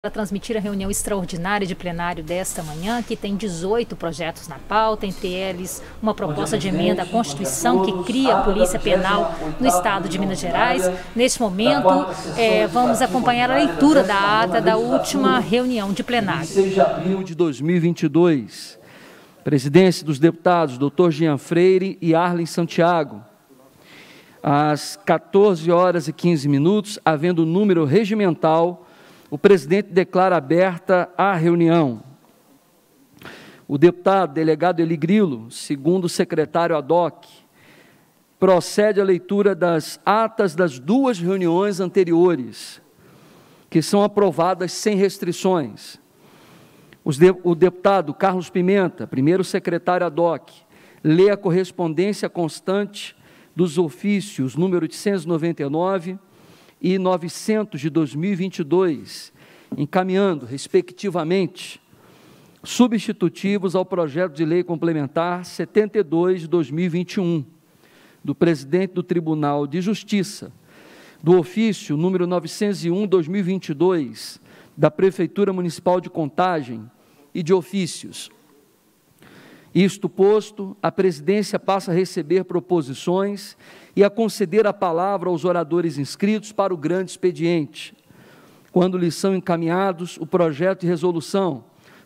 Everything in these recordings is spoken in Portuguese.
Para transmitir a reunião extraordinária de plenário desta manhã, que tem 18 projetos na pauta, entre eles uma proposta de emenda à Constituição que cria a Polícia Penal no Estado de Minas Gerais. Neste momento, vamos acompanhar a leitura da ata da última reunião de plenário. 6 de abril de 2022, presidência dos deputados Dr. Jean Freire e Arlen Santiago. Às 14h15, havendo número regimental, o presidente declara aberta a reunião. O deputado delegado Eli Grilo, segundo o secretário ad hoc, procede à leitura das atas das duas reuniões anteriores, que são aprovadas sem restrições. O deputado Carlos Pimenta, primeiro secretário ad hoc, lê a correspondência constante dos ofícios número 899 e 900 de 2022, encaminhando, respectivamente, substitutivos ao projeto de lei complementar 72 de 2021, do presidente do Tribunal de Justiça, do ofício número 901/2022, da Prefeitura Municipal de Contagem e de ofícios. Isto posto, a presidência passa a receber proposições e a conceder a palavra aos oradores inscritos para o grande expediente, quando lhes são encaminhados o projeto de resolução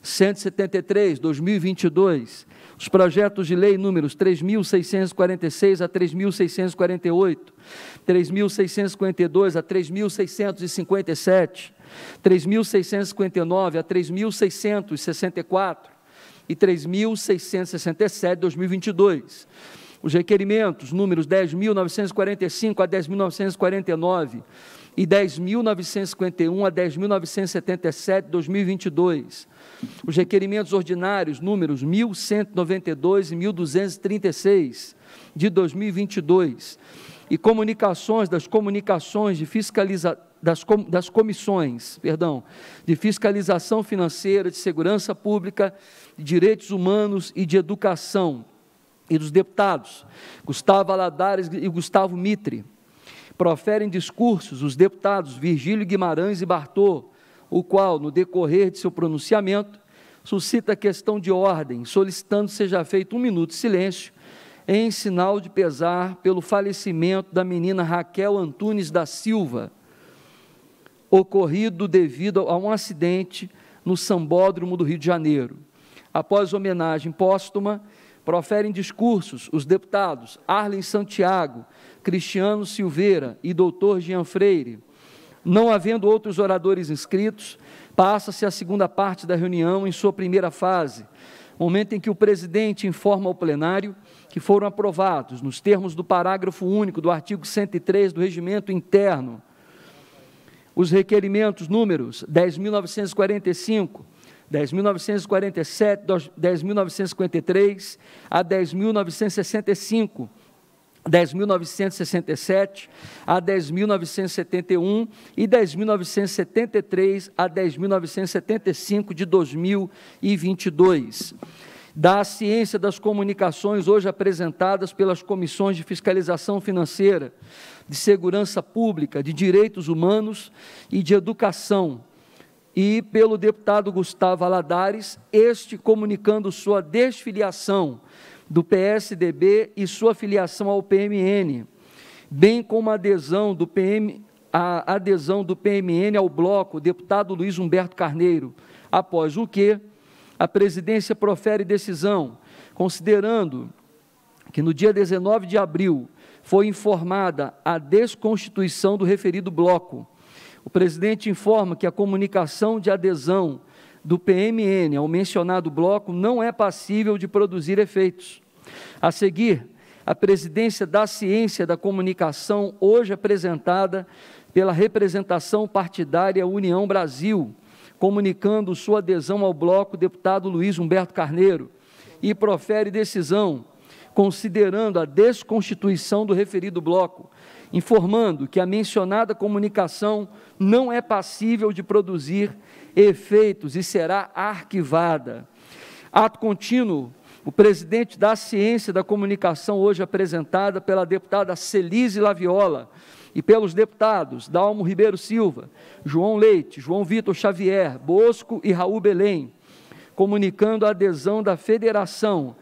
173/2022, os projetos de lei números 3.646 a 3.648, 3.652 a 3.657, 3.659 a 3.664, e 3.667, 2022. Os requerimentos números 10.945 a 10.949 e 10.951 a 10.977, 2022. Os requerimentos ordinários números 1.192 e 1.236, de 2022. E comunicações das comissões de fiscalização financeira, de segurança pública, de direitos humanos e de educação, e dos deputados Gustavo Valadares e Gustavo Mitre. Proferem discursos os deputados Virgílio Guimarães e Bartô, o qual, no decorrer de seu pronunciamento, suscita questão de ordem, solicitando seja feito 1 minuto de silêncio, em sinal de pesar pelo falecimento da menina Raquel Antunes da Silva, ocorrido devido a um acidente no Sambódromo do Rio de Janeiro. Após homenagem póstuma, proferem discursos os deputados Arlen Santiago, Cristiano Silveira e Dr. Jean Freire. Não havendo outros oradores inscritos, passa-se a segunda parte da reunião em sua primeira fase, momento em que o presidente informa ao plenário que foram aprovados, nos termos do parágrafo único do artigo 103 do Regimento Interno, os requerimentos números 10.945, 10.947, 10.953 a 10.965, 10.967 a 10.971 e 10.973 a 10.975 de 2022. Da ciência das comunicações hoje apresentadas pelas comissões de fiscalização financeira, de segurança pública, de direitos humanos e de educação, e pelo deputado Gustavo Valadares, este comunicando sua desfiliação do PSDB e sua filiação ao PMN, bem como a adesão do PMN ao bloco, o deputado Luiz Humberto Carneiro, após o que a presidência profere decisão, considerando que no dia 19 de abril foi informada a desconstituição do referido bloco. O presidente informa que a comunicação de adesão do PMN ao mencionado bloco não é passível de produzir efeitos. A seguir, a presidência da ciência da comunicação, hoje apresentada pela representação partidária União Brasil, comunicando sua adesão ao bloco, o deputado Luiz Humberto Carneiro, e profere decisão, considerando a desconstituição do referido bloco, informando que a mencionada comunicação não é passível de produzir efeitos e será arquivada. Ato contínuo, o presidente da ciência da comunicação, hoje apresentada pela deputada Celise Laviola, e pelos deputados Dalmo Ribeiro Silva, João Leite, João Vitor Xavier, Bosco e Raul Belém, comunicando a adesão da Federação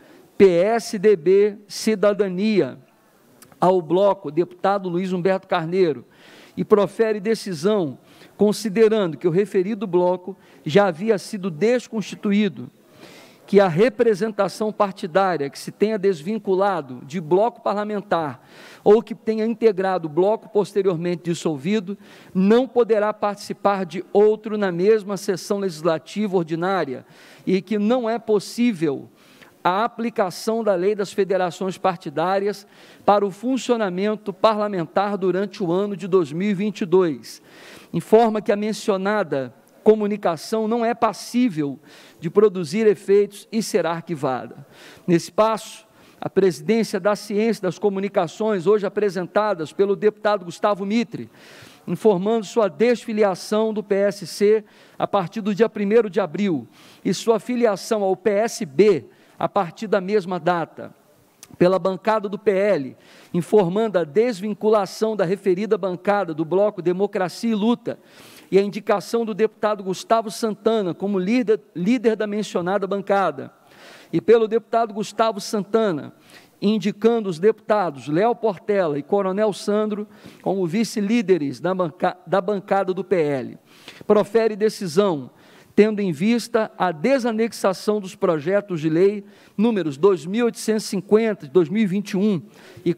PSDB Cidadania ao bloco deputado Luiz Humberto Carneiro, e profere decisão considerando que o referido bloco já havia sido desconstituído, que a representação partidária que se tenha desvinculado de bloco parlamentar ou que tenha integrado bloco posteriormente dissolvido, não poderá participar de outro na mesma sessão legislativa ordinária e que não é possível a aplicação da Lei das Federações Partidárias para o funcionamento parlamentar durante o ano de 2022. Informa que a mencionada comunicação não é passível de produzir efeitos e será arquivada. Nesse passo, a presidência da Ciência das Comunicações, hoje apresentadas pelo deputado Gustavo Mitre, informando sua desfiliação do PSC a partir do dia 1º de abril e sua filiação ao PSB a partir da mesma data, pela bancada do PL, informando a desvinculação da referida bancada do Bloco Democracia e Luta e a indicação do deputado Gustavo Santana como líder da mencionada bancada, e pelo deputado Gustavo Santana, indicando os deputados Léo Portela e Coronel Sandro como vice-líderes da bancada do PL. Profere decisão, tendo em vista a desanexação dos projetos de lei números 2.850 de 2021 e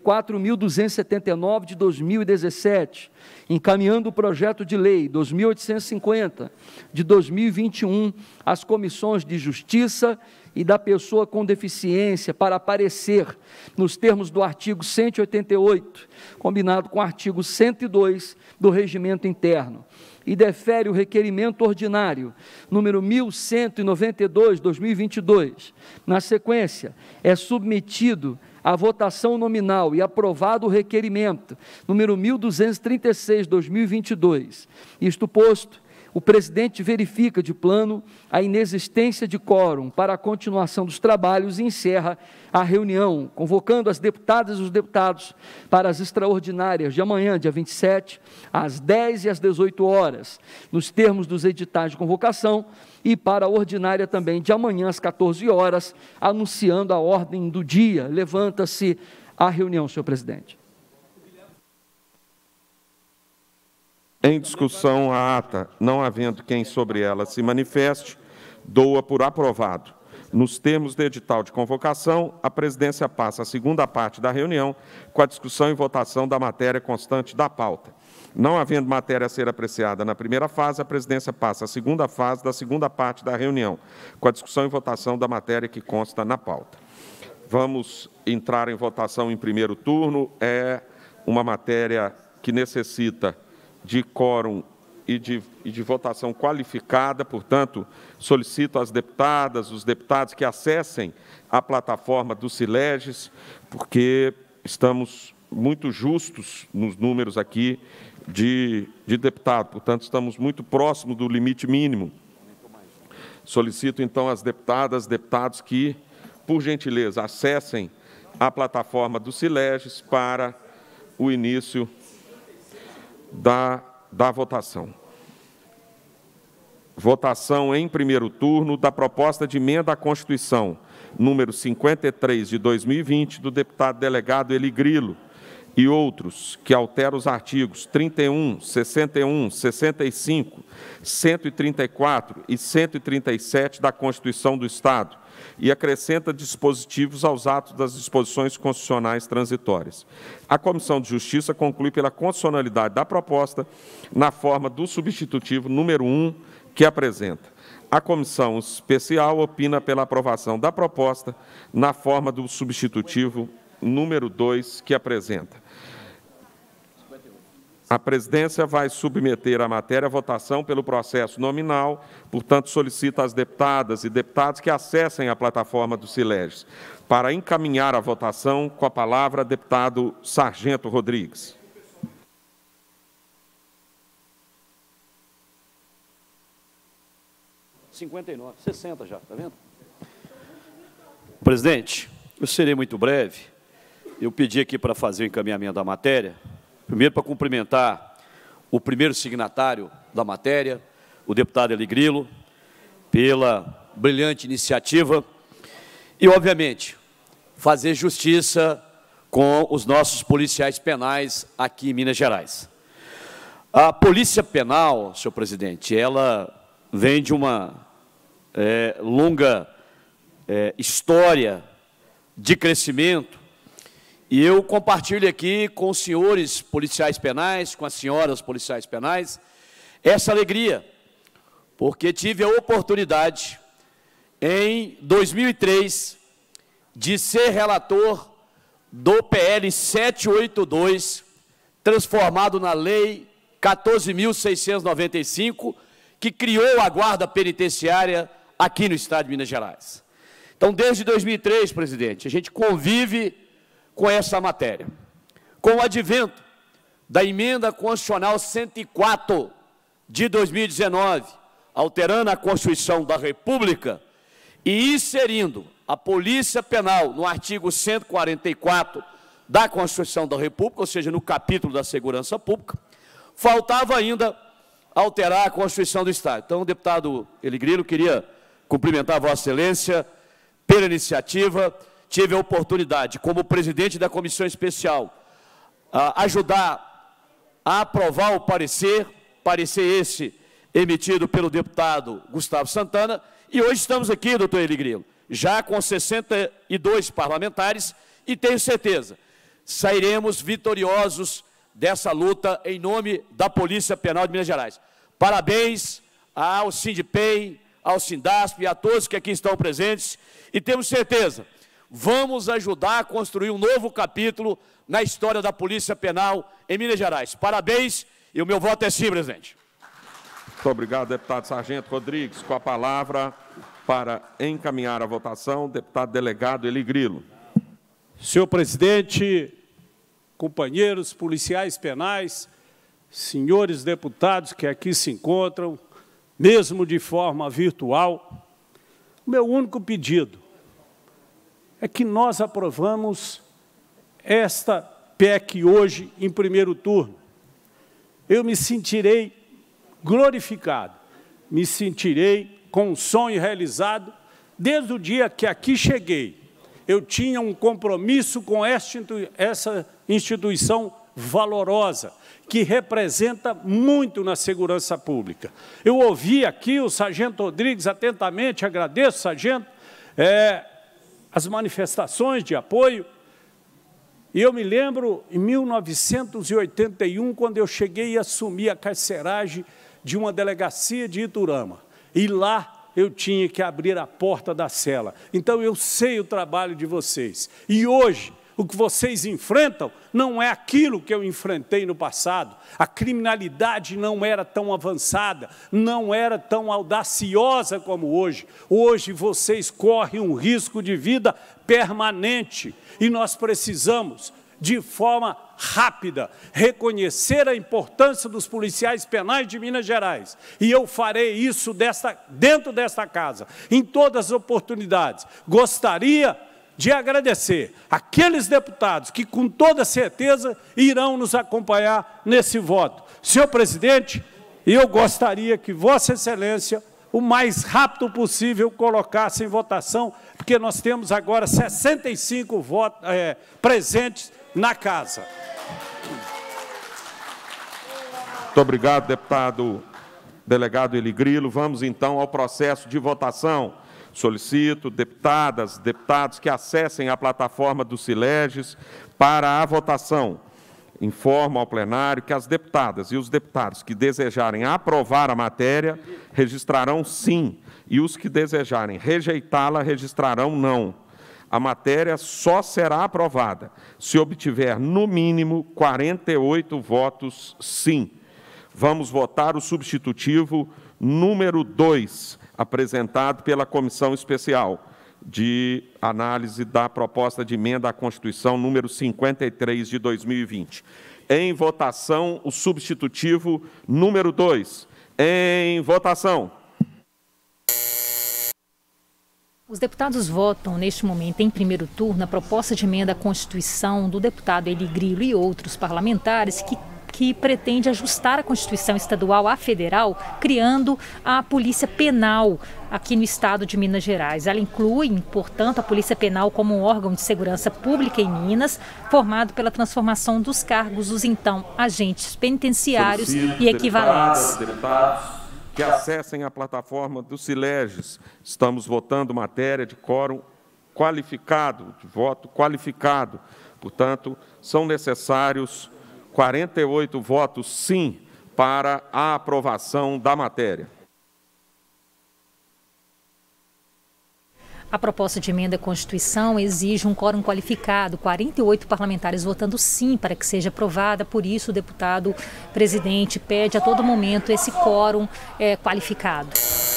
4.279 de 2017, encaminhando o projeto de lei 2.850 de 2021 às comissões de Justiça e da Pessoa com Deficiência para parecer nos termos do artigo 188, combinado com o artigo 102 do Regimento Interno, e defere o requerimento ordinário número 1192/2022. Na sequência, é submetido à votação nominal e aprovado o requerimento número 1236/2022. Isto posto, o presidente verifica de plano a inexistência de quórum para a continuação dos trabalhos e encerra a reunião, convocando as deputadas e os deputados para as extraordinárias de amanhã, dia 27, às 10 e às 18 horas, nos termos dos editais de convocação, e para a ordinária também de amanhã, às 14 horas, anunciando a ordem do dia. Levanta-se a reunião, senhor presidente. Em discussão a ata, não havendo quem sobre ela se manifeste, doa por aprovado. Nos termos do edital de convocação, a presidência passa a segunda parte da reunião com a discussão e votação da matéria constante da pauta. Não havendo matéria a ser apreciada na primeira fase, a presidência passa à segunda fase da segunda parte da reunião, com a discussão e votação da matéria que consta na pauta. Vamos entrar em votação em primeiro turno. É uma matéria que necessita de quórum e de votação qualificada, portanto, solicito às deputadas, os deputados que acessem a plataforma do Sileges, porque estamos muito justos nos números aqui de deputado, portanto, estamos muito próximo do limite mínimo. Solicito, então, às deputadas, deputados que, por gentileza, acessem a plataforma do Sileges para o início da votação. Votação em primeiro turno da proposta de emenda à Constituição, número 53 de 2020, do deputado delegado Eli Grilo, e outros, que altera os artigos 31, 61, 65, 134 e 137 da Constituição do Estado, e acrescenta dispositivos aos atos das disposições constitucionais transitórias. A Comissão de Justiça conclui pela constitucionalidade da proposta na forma do substitutivo número 1 que apresenta. A Comissão Especial opina pela aprovação da proposta na forma do substitutivo número 2 que apresenta. A presidência vai submeter a matéria à votação pelo processo nominal, portanto, solicito às deputadas e deputados que acessem a plataforma do Sileges. Para encaminhar a votação, com a palavra, deputado Sargento Rodrigues. (59, 60 já, está vendo? Presidente, eu serei muito breve. Eu pedi aqui para fazer o encaminhamento da matéria, Primeiro, para cumprimentar o primeiro signatário da matéria, o deputado Eli Grilo, pela brilhante iniciativa e, obviamente, fazer justiça com os nossos policiais penais aqui em Minas Gerais. A Polícia Penal, senhor presidente, ela vem de uma longa história de crescimento, e eu compartilho aqui com os senhores policiais penais, com as senhoras policiais penais, essa alegria, porque tive a oportunidade, em 2003, de ser relator do PL 782, transformado na Lei 14.695, que criou a Guarda Penitenciária aqui no Estado de Minas Gerais. Então, desde 2003, presidente, a gente convive com essa matéria. Com o advento da Emenda Constitucional 104 de 2019, alterando a Constituição da República e inserindo a Polícia Penal no artigo 144 da Constituição da República, ou seja, no capítulo da Segurança Pública, faltava ainda alterar a Constituição do Estado. Então, o deputado Eli Grilo, queria cumprimentar a Vossa Excelência pela iniciativa. Tive a oportunidade, como presidente da Comissão Especial, ajudar a aprovar o parecer esse emitido pelo deputado Gustavo Santana, e hoje estamos aqui, doutor Eli Grilo, já com 62 parlamentares, e tenho certeza, sairemos vitoriosos dessa luta em nome da Polícia Penal de Minas Gerais. Parabéns ao Sindipem, ao Sindasp e a todos que aqui estão presentes, e temos certeza, vamos ajudar a construir um novo capítulo na história da Polícia Penal em Minas Gerais. Parabéns, e o meu voto é sim, presidente. Muito obrigado, deputado Sargento Rodrigues. Com a palavra, para encaminhar a votação, deputado delegado Eli Grilo. Senhor presidente, companheiros policiais penais, senhores deputados que aqui se encontram, mesmo de forma virtual, o meu único pedido é que nós aprovamos esta PEC hoje em primeiro turno. Eu me sentirei glorificado, me sentirei com um sonho realizado. Desde o dia que aqui cheguei, eu tinha um compromisso com essa instituição valorosa, que representa muito na segurança pública. Eu ouvi aqui o sargento Rodrigues atentamente, agradeço, sargento, as manifestações de apoio. E eu me lembro, em 1981, quando eu cheguei e assumi a carceragem de uma delegacia de Iturama. E lá eu tinha que abrir a porta da cela. Então, eu sei o trabalho de vocês. E hoje, o que vocês enfrentam não é aquilo que eu enfrentei no passado. A criminalidade não era tão avançada, não era tão audaciosa como hoje. Hoje vocês correm um risco de vida permanente e nós precisamos, de forma rápida, reconhecer a importância dos policiais penais de Minas Gerais. E eu farei isso dentro desta casa, em todas as oportunidades. Gostaria de agradecer aqueles deputados que, com toda certeza, irão nos acompanhar nesse voto. Senhor presidente, eu gostaria que Vossa Excelência, o mais rápido possível, colocasse em votação, porque nós temos agora 65 votos, presentes na casa. Muito obrigado, deputado delegado Eli Grilo. Vamos, então, ao processo de votação. Solicito, deputadas, deputados, que acessem a plataforma do Sileges para a votação. Informo ao plenário que as deputadas e os deputados que desejarem aprovar a matéria registrarão sim, e os que desejarem rejeitá-la registrarão não. A matéria só será aprovada se obtiver, no mínimo, 48 votos sim. Vamos votar o substitutivo número 2, apresentado pela Comissão Especial de Análise da Proposta de Emenda à Constituição número 53 de 2020. Em votação, o substitutivo número 2. Em votação. Os deputados votam, neste momento, em primeiro turno, a proposta de emenda à Constituição do deputado Eli Grilo e outros parlamentares que pretende ajustar a Constituição estadual à federal, criando a Polícia Penal aqui no estado de Minas Gerais. Ela inclui, portanto, a Polícia Penal como um órgão de segurança pública em Minas, formado pela transformação dos cargos dos então agentes penitenciários e equivalentes. Deputados que acessem a plataforma do Sileges. Estamos votando matéria de quórum qualificado, de voto qualificado. Portanto, são necessários 48 votos sim para a aprovação da matéria. A proposta de emenda à Constituição exige um quórum qualificado, 48 parlamentares votando sim para que seja aprovada, por isso o deputado presidente pede a todo momento esse quórum qualificado.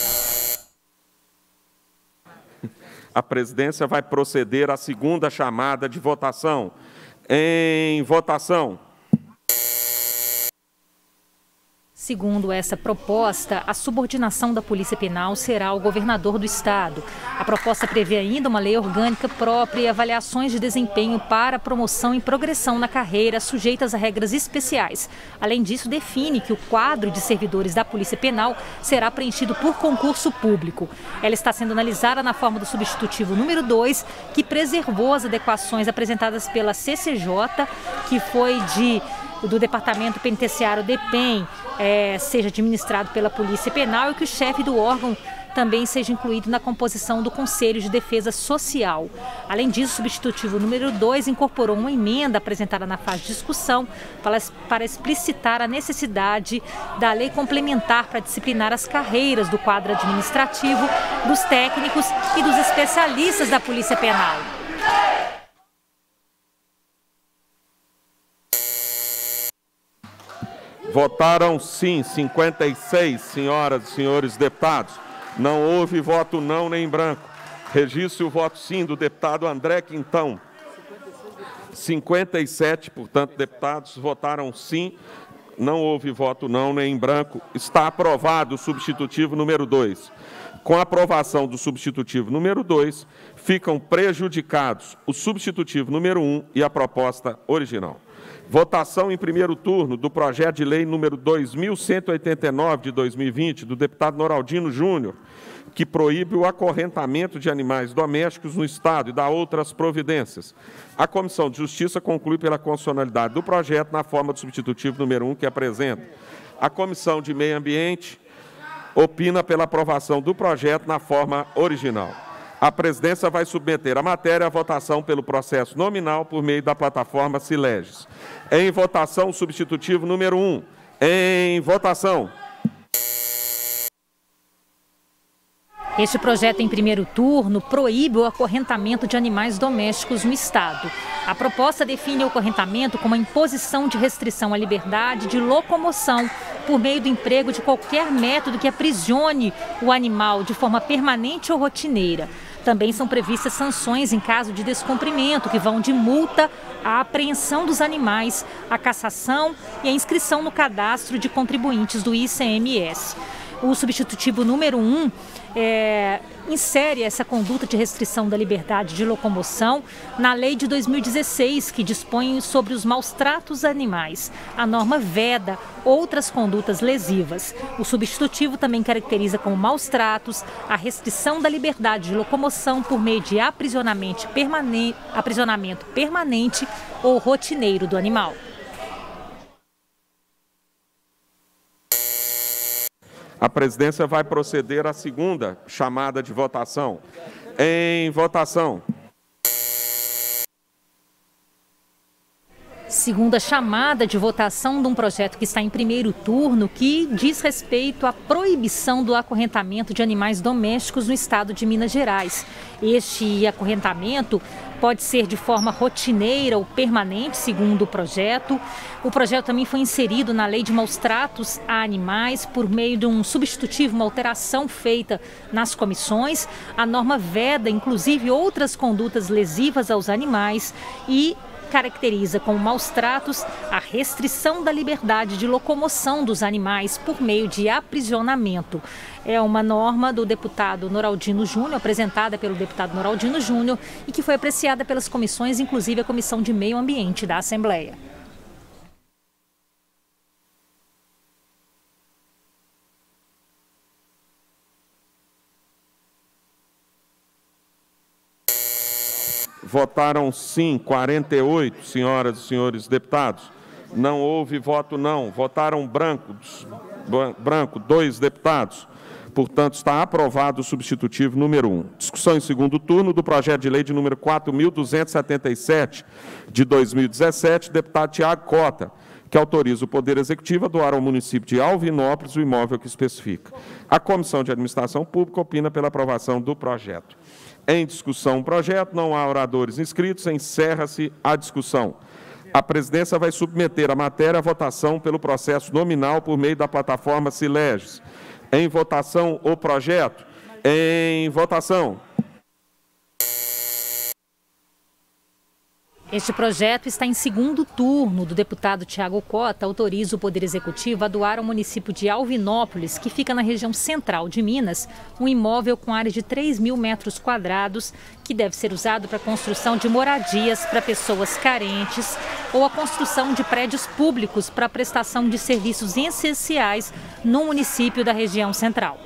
A presidência vai proceder à segunda chamada de votação. Em votação. Segundo essa proposta, a subordinação da Polícia Penal será ao governador do estado. A proposta prevê ainda uma lei orgânica própria e avaliações de desempenho para promoção e progressão na carreira sujeitas a regras especiais. Além disso, define que o quadro de servidores da Polícia Penal será preenchido por concurso público. Ela está sendo analisada na forma do substitutivo número 2, que preservou as adequações apresentadas pela CCJ, que foi do Departamento Penitenciário DEPEN, seja administrado pela Polícia Penal e que o chefe do órgão também seja incluído na composição do Conselho de Defesa Social. Além disso, o substitutivo número 2 incorporou uma emenda apresentada na fase de discussão para explicitar a necessidade da lei complementar para disciplinar as carreiras do quadro administrativo, dos técnicos e dos especialistas da Polícia Penal. Votaram sim 56 senhoras e senhores deputados. Não houve voto não nem em branco. Registre o voto sim do deputado André Quintão. 57, portanto, deputados votaram sim. Não houve voto não nem em branco. Está aprovado o substitutivo número 2. Com a aprovação do substitutivo número 2, ficam prejudicados o substitutivo número 1 e a proposta original. Votação em primeiro turno do projeto de lei número 2189 de 2020, do deputado Noraldino Júnior, que proíbe o acorrentamento de animais domésticos no Estado e dá outras providências. A Comissão de Justiça conclui pela constitucionalidade do projeto na forma do substitutivo número 1 que apresenta. A Comissão de Meio Ambiente opina pela aprovação do projeto na forma original. A presidência vai submeter a matéria à votação pelo processo nominal por meio da plataforma Sileges. Em votação, substitutivo número 1. Em votação. Este projeto em primeiro turno proíbe o acorrentamento de animais domésticos no estado. A proposta define o acorrentamento como a imposição de restrição à liberdade de locomoção por meio do emprego de qualquer método que aprisione o animal de forma permanente ou rotineira. Também são previstas sanções em caso de descumprimento, que vão de multa à apreensão dos animais, à cassação e à inscrição no cadastro de contribuintes do ICMS. O substitutivo número 1 insere essa conduta de restrição da liberdade de locomoção na lei de 2016, que dispõe sobre os maus tratos animais. A norma veda outras condutas lesivas. O substitutivo também caracteriza como maus tratos a restrição da liberdade de locomoção por meio de aprisionamento permanente ou rotineiro do animal. A presidência vai proceder à segunda chamada de votação. Em votação. Segunda chamada de votação de um projeto que está em primeiro turno, que diz respeito à proibição do acorrentamento de animais domésticos no estado de Minas Gerais. Este acorrentamento pode ser de forma rotineira ou permanente, segundo o projeto. O projeto também foi inserido na Lei de Maus Tratos a Animais por meio de um substitutivo, uma alteração feita nas comissões. A norma veda, inclusive, outras condutas lesivas aos animais e caracteriza como maus tratos a restrição da liberdade de locomoção dos animais por meio de aprisionamento. É uma norma do deputado Noraldino Júnior, apresentada pelo deputado Noraldino Júnior e que foi apreciada pelas comissões, inclusive a Comissão de Meio Ambiente da Assembleia. Votaram sim 48, senhoras e senhores deputados. Não houve voto não. Votaram branco 2 deputados. Portanto, está aprovado o substitutivo número 1. Discussão em segundo turno do projeto de lei de número 4.277, de 2017, deputado Tiago Cota, que autoriza o Poder Executivo a doar ao município de Alvinópolis o imóvel que especifica. A Comissão de Administração Pública opina pela aprovação do projeto. Em discussão o projeto, não há oradores inscritos, encerra-se a discussão. A presidência vai submeter a matéria à votação pelo processo nominal por meio da plataforma Sileges. Em votação o projeto. Em votação. Este projeto está em segundo turno do deputado Tiago Cota, autoriza o Poder Executivo a doar ao município de Alvinópolis, que fica na região central de Minas, um imóvel com área de 3.000 metros quadrados, que deve ser usado para a construção de moradias para pessoas carentes ou a construção de prédios públicos para a prestação de serviços essenciais no município da região central.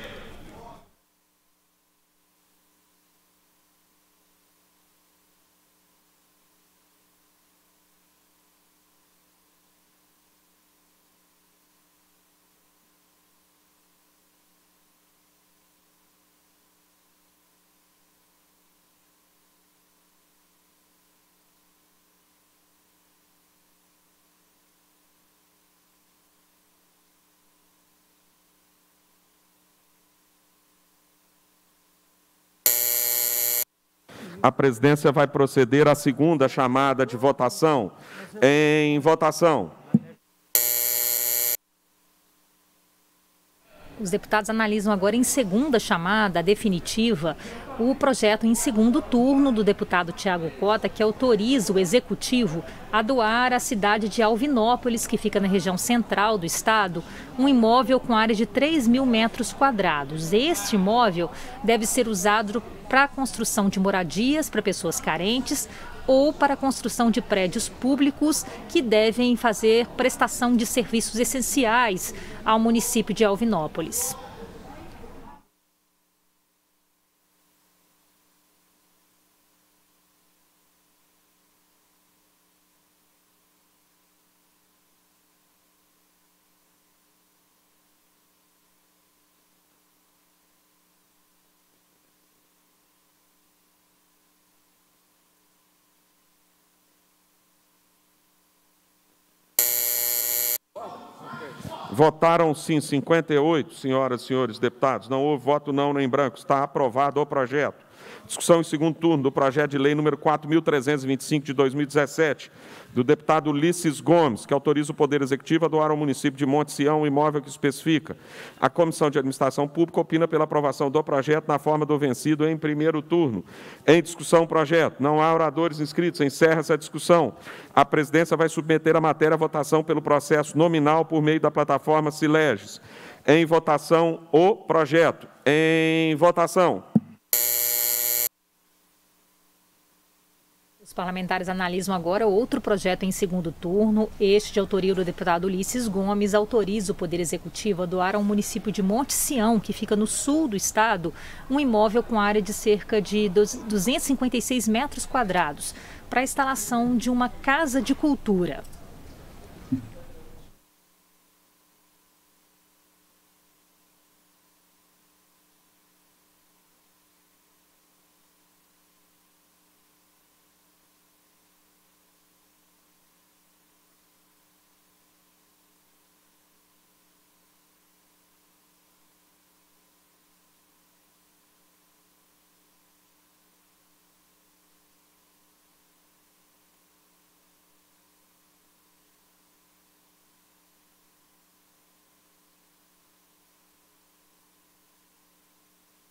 A presidência vai proceder à segunda chamada de votação. Em votação. Os deputados analisam agora em segunda chamada definitiva o projeto em segundo turno do deputado Tiago Cota, que autoriza o Executivo a doar à cidade de Alvinópolis, que fica na região central do estado, um imóvel com área de 3.000 metros quadrados. Este imóvel deve ser usado para a construção de moradias para pessoas carentes ou para a construção de prédios públicos que devem fazer prestação de serviços essenciais ao município de Alvinópolis. Votaram sim 58, senhoras e senhores deputados. Não houve voto não nem branco. Está aprovado o projeto. Discussão em segundo turno do projeto de lei número 4.325 de 2017, do deputado Ulisses Gomes, que autoriza o Poder Executivo a doar ao município de Monte Sião o imóvel que especifica. A Comissão de Administração Pública opina pela aprovação do projeto na forma do vencido em primeiro turno. Em discussão o projeto. Não há oradores inscritos. Encerra-se a discussão. A presidência vai submeter a matéria à votação pelo processo nominal por meio da plataforma Sileges. Em votação o projeto. Em votação. Os parlamentares analisam agora outro projeto em segundo turno. Este, de autoria do deputado Ulisses Gomes, autoriza o Poder Executivo a doar ao município de Monte Sião, que fica no sul do estado, um imóvel com área de cerca de 256 metros quadrados para a instalação de uma casa de cultura.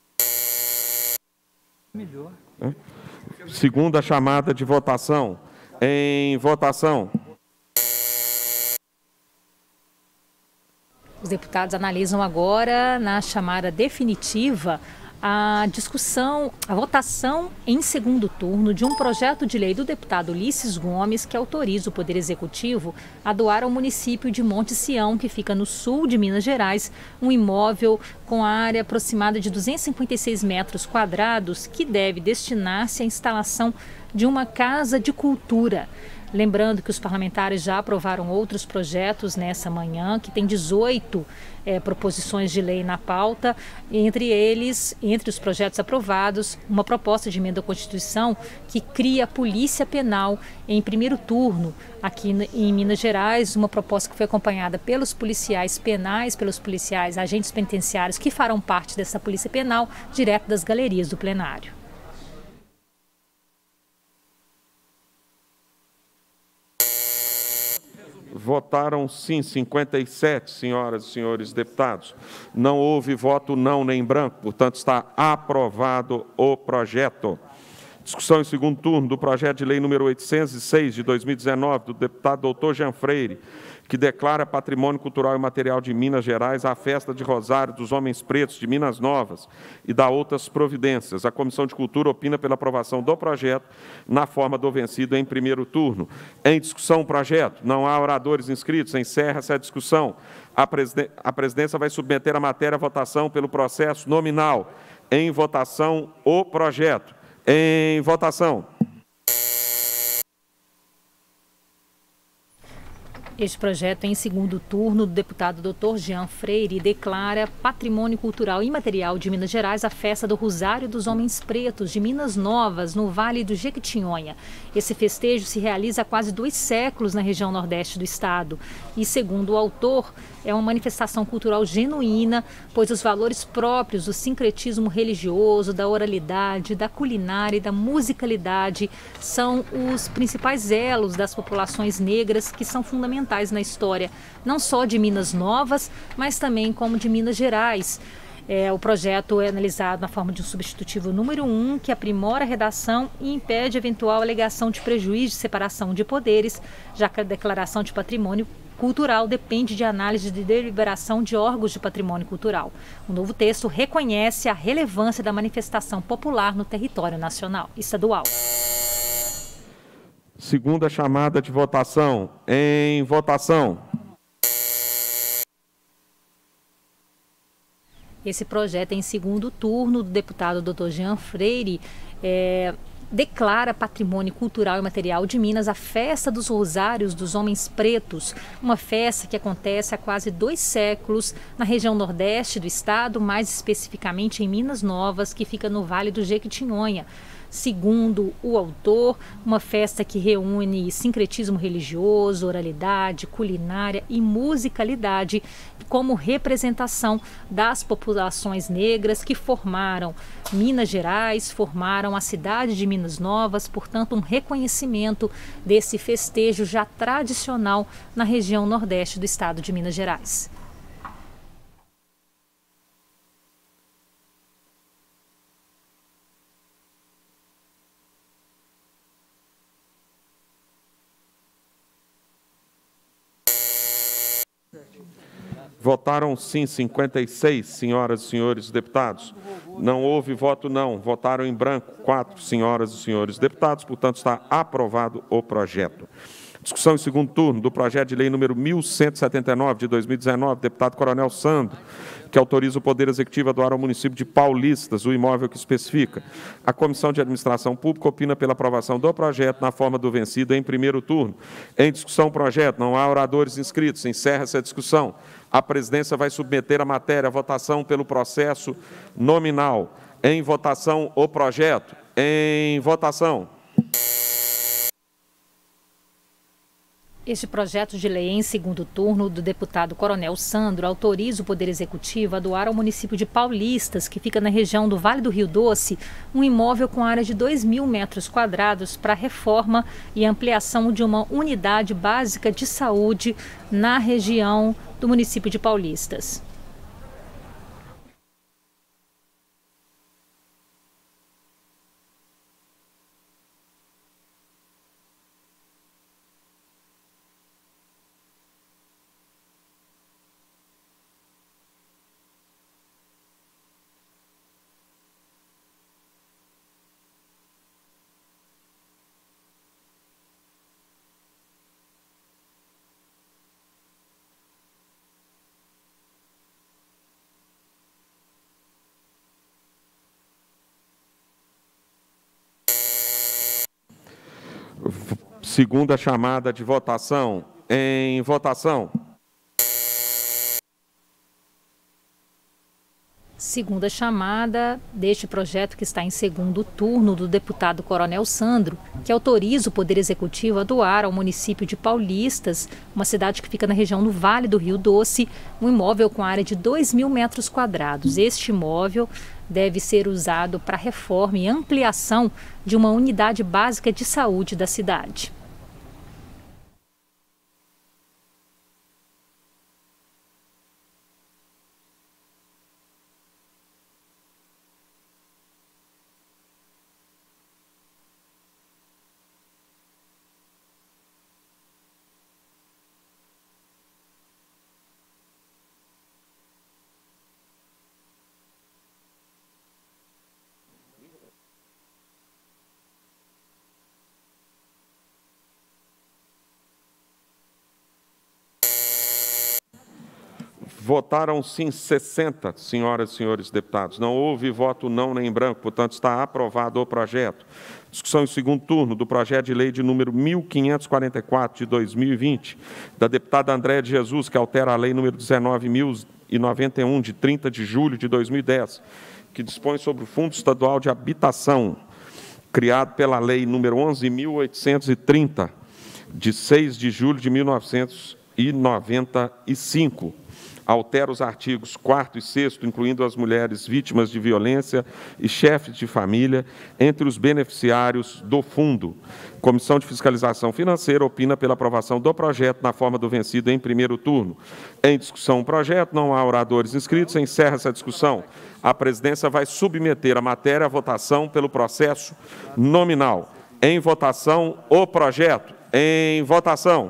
Segunda chamada de votação. Em votação. Os deputados analisam agora, na chamada definitiva, a discussão, a votação em segundo turno de um projeto de lei do deputado Ulisses Gomes que autoriza o Poder Executivo a doar ao município de Monte Sião, que fica no sul de Minas Gerais, um imóvel com área aproximada de 256 metros quadrados que deve destinar-se à instalação de uma casa de cultura. Lembrando que os parlamentares já aprovaram outros projetos nessa manhã, que tem 18 proposições de lei na pauta, entre os projetos aprovados, uma proposta de emenda à Constituição que cria a Polícia Penal em primeiro turno aqui em Minas Gerais, uma proposta que foi acompanhada pelos policiais penais, pelos policiais agentes penitenciários que farão parte dessa Polícia Penal, direto das galerias do plenário. Votaram sim 57, senhoras e senhores deputados. Não houve voto não nem branco, portanto está aprovado o projeto. Discussão em segundo turno do projeto de lei número 806 de 2019 do deputado doutor Jean Freire, que declara patrimônio cultural e material de Minas Gerais a festa de Rosário dos Homens Pretos de Minas Novas e dá outras providências. A Comissão de Cultura opina pela aprovação do projeto na forma do vencido em primeiro turno. Em discussão o projeto, não há oradores inscritos, encerra-se a discussão. A presidência vai submeter a matéria à votação pelo processo nominal. Em votação o projeto. Em votação. Este projeto em segundo turno do deputado Dr. Jean Freire declara patrimônio cultural imaterial de Minas Gerais a festa do Rosário dos Homens Pretos de Minas Novas, no Vale do Jequitinhonha. Esse festejo se realiza há quase 2 séculos na região nordeste do estado e, segundo o autor, é uma manifestação cultural genuína, pois os valores próprios do sincretismo religioso, da oralidade, da culinária e da musicalidade são os principais elos das populações negras que são fundamentais na história, não só de Minas Novas, mas também como de Minas Gerais. O projeto é analisado na forma de um substitutivo número 1, que aprimora a redação e impede eventual alegação de prejuízo de separação de poderes, já que a declaração de patrimônio cultural depende de análise de deliberação de órgãos de patrimônio cultural. O novo texto reconhece a relevância da manifestação popular no território nacional estadual. Segunda chamada de votação. Em votação. Esse projeto em segundo turno do deputado Dr. Jean Freire declara patrimônio cultural e material de Minas a festa dos Rosários dos Homens Pretos, uma festa que acontece há quase 2 séculos na região nordeste do estado, mais especificamente em Minas Novas, que fica no Vale do Jequitinhonha. Segundo o autor, uma festa que reúne sincretismo religioso, oralidade, culinária e musicalidade como representação das populações negras que formaram Minas Gerais, formaram a cidade de Minas Novas, portanto um reconhecimento desse festejo já tradicional na região nordeste do estado de Minas Gerais. Votaram sim 56, senhoras e senhores deputados. Não houve voto não. Votaram em branco 4, senhoras e senhores deputados. Portanto, está aprovado o projeto. Discussão em segundo turno do projeto de lei número 1179 de 2019, deputado Coronel Sandro, que autoriza o Poder Executivo a doar ao município de Paulistas o imóvel que especifica. A Comissão de Administração Pública opina pela aprovação do projeto na forma do vencido em primeiro turno. Em discussão o projeto, não há oradores inscritos. Encerra-se a discussão. A presidência vai submeter a matéria à votação pelo processo nominal. Em votação o projeto. Em votação. Este projeto de lei em segundo turno do deputado Coronel Sandro autoriza o Poder Executivo a doar ao município de Paulistas, que fica na região do Vale do Rio Doce, um imóvel com área de 2.000 metros quadrados para reforma e ampliação de uma unidade básica de saúde na região do município de Paulistas. Segunda chamada de votação. Em votação. Segunda chamada deste projeto que está em segundo turno do deputado Coronel Sandro, que autoriza o Poder Executivo a doar ao município de Paulistas, uma cidade que fica na região do Vale do Rio Doce, um imóvel com área de 2.000 metros quadrados. Este imóvel deve ser usado para reforma e ampliação de uma unidade básica de saúde da cidade. Votaram sim 60, senhoras e senhores deputados. Não houve voto não nem em branco, portanto, está aprovado o projeto. Discussão em segundo turno do projeto de lei de número 1544 de 2020, da deputada Andréia de Jesus, que altera a lei número 19.091 de 30 de julho de 2010, que dispõe sobre o Fundo Estadual de Habitação, criado pela lei número 11.830, de 6 de julho de 1995. Altera os artigos 4º e 6º, incluindo as mulheres vítimas de violência e chefes de família, entre os beneficiários do fundo. Comissão de Fiscalização Financeira opina pela aprovação do projeto na forma do vencido em primeiro turno. Em discussão o projeto, não há oradores inscritos, encerra essa discussão. A presidência vai submeter a matéria à votação pelo processo nominal. Em votação, o projeto. Em votação.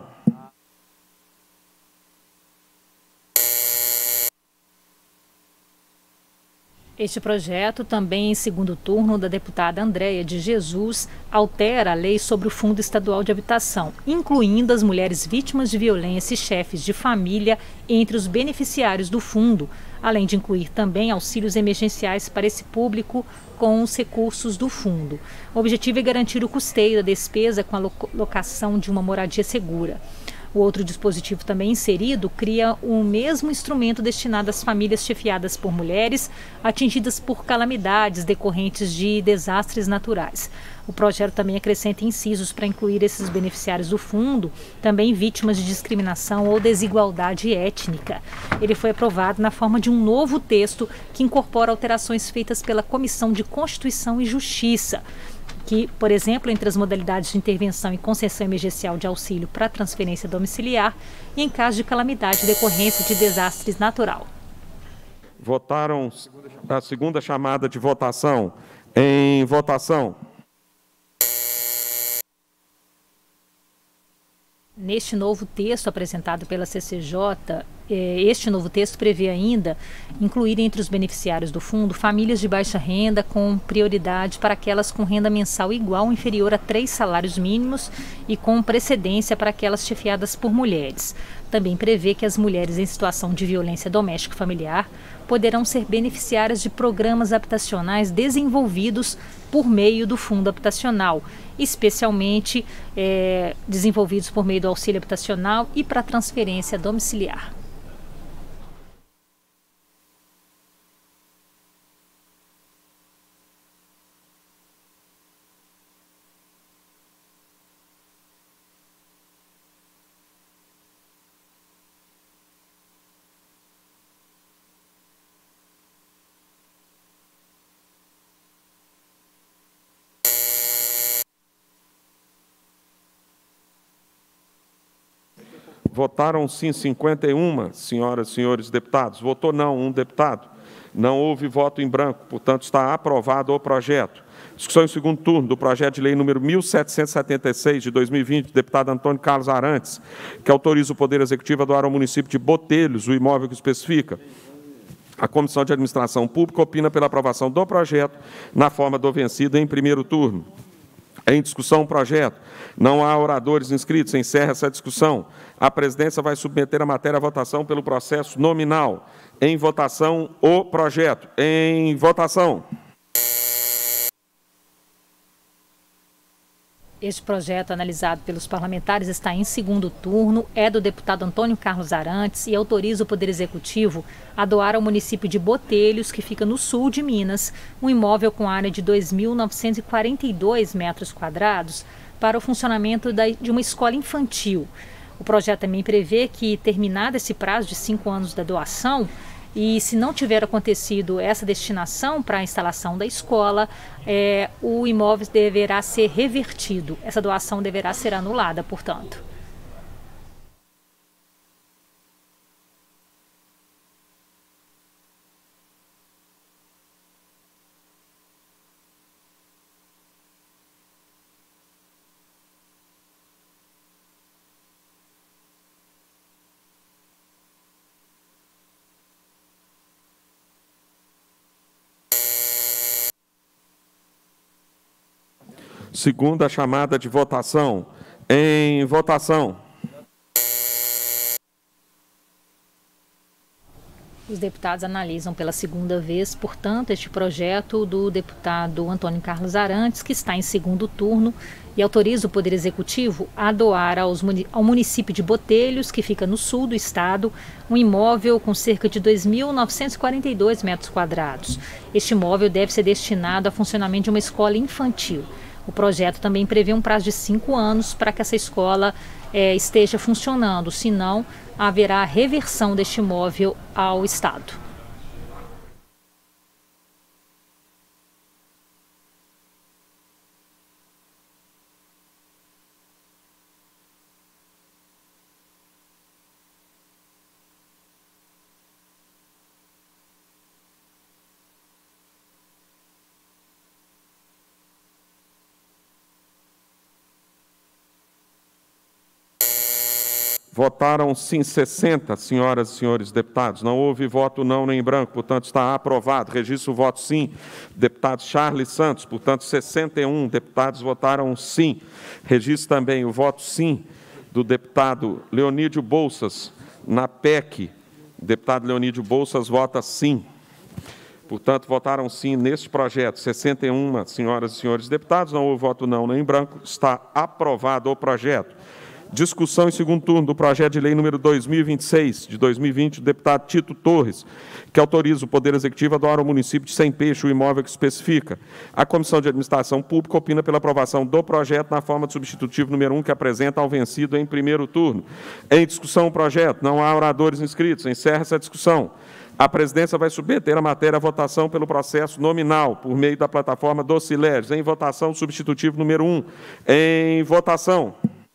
Este projeto, também em segundo turno da deputada Andréia de Jesus, altera a lei sobre o Fundo Estadual de Habitação, incluindo as mulheres vítimas de violência e chefes de família entre os beneficiários do fundo, além de incluir também auxílios emergenciais para esse público com os recursos do fundo. O objetivo é garantir o custeio da despesa com a locação de uma moradia segura. O outro dispositivo também inserido cria o mesmo instrumento destinado às famílias chefiadas por mulheres atingidas por calamidades decorrentes de desastres naturais. O projeto também acrescenta incisos para incluir esses beneficiários do fundo, também vítimas de discriminação ou desigualdade étnica. Ele foi aprovado na forma de um novo texto que incorpora alterações feitas pela Comissão de Constituição e Justiça, que, por exemplo, entre as modalidades de intervenção e concessão emergencial de auxílio para transferência domiciliar e em caso de calamidade decorrência de desastre natural. Votaram a segunda chamada de votação. Em votação. Neste novo texto apresentado pela CCJ, este novo texto prevê ainda incluir entre os beneficiários do fundo famílias de baixa renda com prioridade para aquelas com renda mensal igual ou inferior a 3 salários mínimos e com precedência para aquelas chefiadas por mulheres. Também prevê que as mulheres em situação de violência doméstica e familiar poderão ser beneficiárias de programas habitacionais desenvolvidos por meio do Fundo Habitacional, especialmente desenvolvidos por meio do auxílio habitacional e para transferência domiciliar. Votaram sim 51, senhoras e senhores deputados. Votou não, um deputado. Não houve voto em branco, portanto, está aprovado o projeto. Discussão em segundo turno do projeto de lei número 1776 de 2020, do deputado Antônio Carlos Arantes, que autoriza o Poder Executivo a doar ao município de Botelhos o imóvel que especifica. A Comissão de Administração Pública opina pela aprovação do projeto na forma do vencido em primeiro turno. Em discussão o projeto. Não há oradores inscritos. Encerra essa discussão. A presidência vai submeter a matéria à votação pelo processo nominal. Em votação, o projeto. Em votação. Este projeto, analisado pelos parlamentares, está em segundo turno, é do deputado Antônio Carlos Arantes e autoriza o Poder Executivo a doar ao município de Botelhos, que fica no sul de Minas, um imóvel com área de 2.942 metros quadrados para o funcionamento de uma escola infantil. O projeto também prevê que, terminado esse prazo de 5 anos da doação, e se não tiver acontecido essa destinação para a instalação da escola, o imóvel deverá ser revertido. Essa doação deverá ser anulada, portanto. Segunda chamada de votação. Em votação. Os deputados analisam pela segunda vez, portanto, este projeto do deputado Antônio Carlos Arantes, que está em segundo turno, e autoriza o Poder Executivo a doar ao município de Botelhos, que fica no sul do estado, um imóvel com cerca de 2.942 metros quadrados. Este imóvel deve ser destinado ao funcionamento de uma escola infantil. O projeto também prevê um prazo de 5 anos para que essa escola esteja funcionando, senão haverá reversão deste imóvel ao Estado. Votaram sim 60, senhoras e senhores deputados. Não houve voto não nem em branco, portanto está aprovado. Registro o voto sim. Deputado Charles Santos, portanto 61 deputados votaram sim. Registro também o voto sim do deputado Leonídio Bolsas na PEC. O deputado Leonídio Bolsas vota sim. Portanto, votaram sim neste projeto 61 senhoras e senhores deputados. Não houve voto não nem em branco. Está aprovado o projeto. Discussão em segundo turno do projeto de lei número 2026, de 2020, do deputado Tito Torres, que autoriza o Poder Executivo a doar ao município de Sem Peixe o imóvel que especifica. A Comissão de Administração Pública opina pela aprovação do projeto na forma de substitutivo número 1, que apresenta ao vencido em primeiro turno. Em discussão o projeto, não há oradores inscritos. Encerra essa discussão. A presidência vai submeter a matéria à votação pelo processo nominal, por meio da plataforma do Sileges. Em votação, substitutivo número 1. Em votação.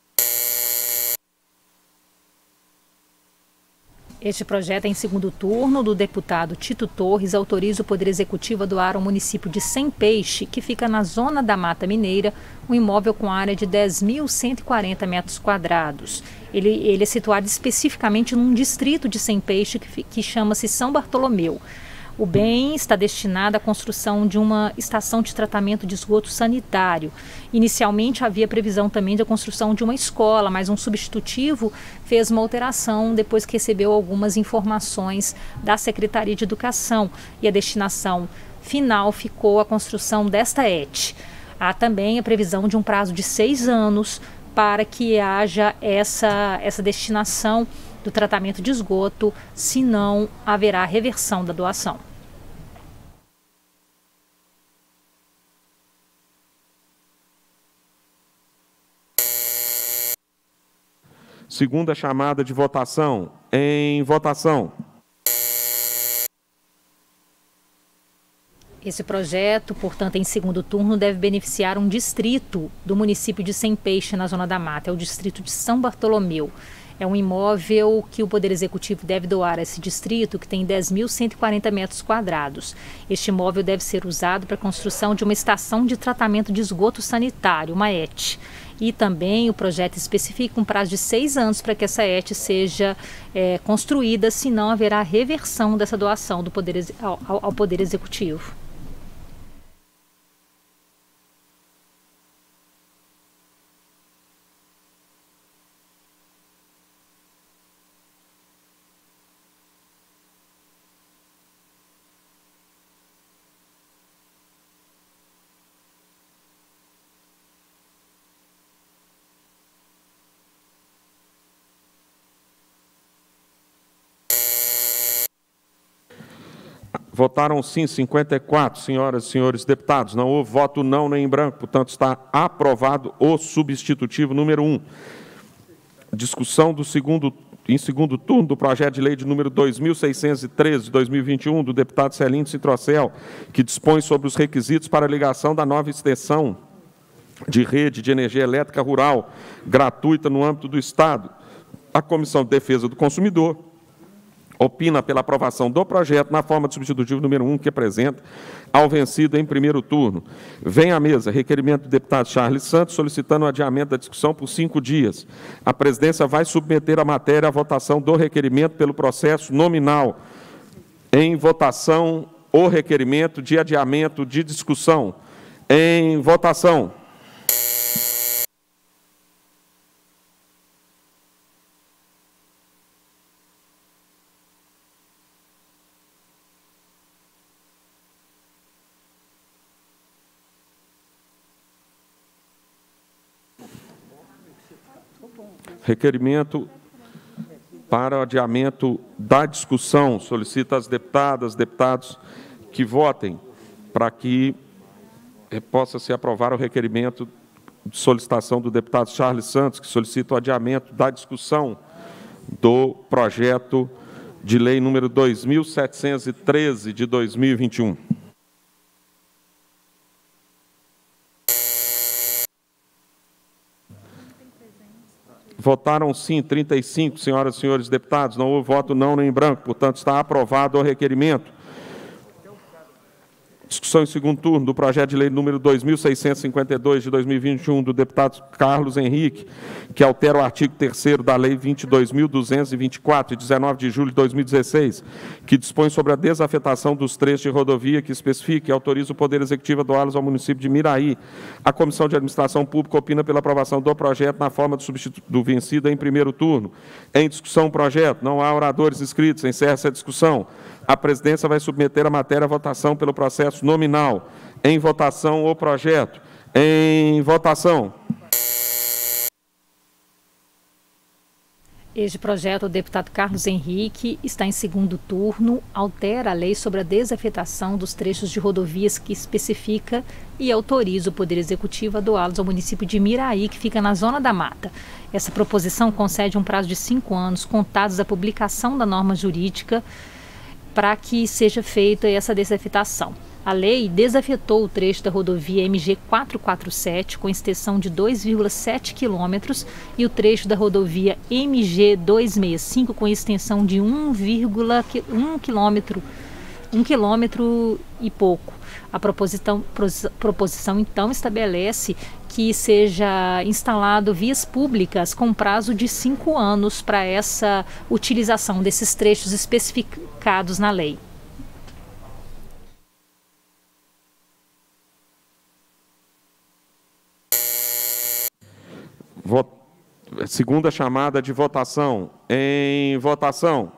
Este projeto é em segundo turno do deputado Tito Torres, autoriza o Poder Executivo a doar ao município de Sem Peixe, que fica na zona da Mata Mineira, um imóvel com área de 10.140 metros quadrados. Ele é situado especificamente num distrito de Sem Peixe que chama-se São Bartolomeu. O bem está destinado à construção de uma estação de tratamento de esgoto sanitário. Inicialmente havia previsão também da construção de uma escola, mas um substitutivo fez uma alteração depois que recebeu algumas informações da Secretaria de Educação, e a destinação final ficou a construção desta ET. Há também a previsão de um prazo de 6 anos para que haja essa destinação do tratamento de esgoto, senão haverá reversão da doação. Segunda chamada de votação. Em votação. Esse projeto, portanto, em segundo turno, deve beneficiar um distrito do município de Sem Peixe, na Zona da Mata, é o distrito de São Bartolomeu. É um imóvel que o Poder Executivo deve doar a esse distrito, que tem 10.140 metros quadrados. Este imóvel deve ser usado para a construção de uma estação de tratamento de esgoto sanitário, uma ET. E também o projeto especifica um prazo de 6 anos para que essa ET seja construída, senão haverá reversão dessa doação ao Poder Executivo. Votaram sim 54, senhoras e senhores deputados. Não houve voto não nem em branco, portanto, está aprovado o substitutivo número 1. Discussão em segundo turno do projeto de lei de número 2613 de 2021, do deputado Celino Citrocel, que dispõe sobre os requisitos para a ligação da nova extensão de rede de energia elétrica rural gratuita no âmbito do Estado. A Comissão de Defesa do Consumidor opina pela aprovação do projeto na forma de substitutivo número 1, que apresenta ao vencido em primeiro turno. Vem à mesa requerimento do deputado Charles Santos, solicitando o adiamento da discussão por 5 dias. A presidência vai submeter a matéria à votação do requerimento pelo processo nominal. Em votação, o requerimento de adiamento de discussão. Em votação. Requerimento para o adiamento da discussão. Solicito às deputadas, deputados que votem para que possa se aprovar o requerimento de solicitação do deputado Charles Santos, que solicita o adiamento da discussão do projeto de lei número 2713 de 2021. Votaram sim 35, senhoras e senhores deputados. Não houve voto não nem em branco, portanto, está aprovado o requerimento. Discussão em segundo turno do projeto de lei número 2652 de 2021, do deputado Carlos Henrique, que altera o artigo 3º da Lei 22.224, de 19 de julho de 2016, que dispõe sobre a desafetação dos trechos de rodovia, que especifica e autoriza o Poder Executivo a doá-los ao município de Miraí. A Comissão de Administração Pública opina pela aprovação do projeto na forma do vencido em primeiro turno. Em discussão o projeto, não há oradores inscritos, encerra-se a discussão. A presidência vai submeter a matéria à votação pelo processo nominal. Em votação, o projeto. Em votação. Este projeto, o deputado Carlos Henrique, está em segundo turno, altera a lei sobre a desafetação dos trechos de rodovias que especifica e autoriza o Poder Executivo a doá-los ao município de Miraí, que fica na Zona da Mata. Essa proposição concede um prazo de 5 anos, contados da publicação da norma jurídica, para que seja feita essa desafetação. A lei desafetou o trecho da rodovia MG 447, com extensão de 2,7 quilômetros, e o trecho da rodovia MG 265, com extensão de 1 quilômetro e pouco. A proposição, então, estabelece que seja instalado vias públicas com prazo de 5 anos para essa utilização desses trechos especificados na lei. Segunda chamada de votação. Em votação.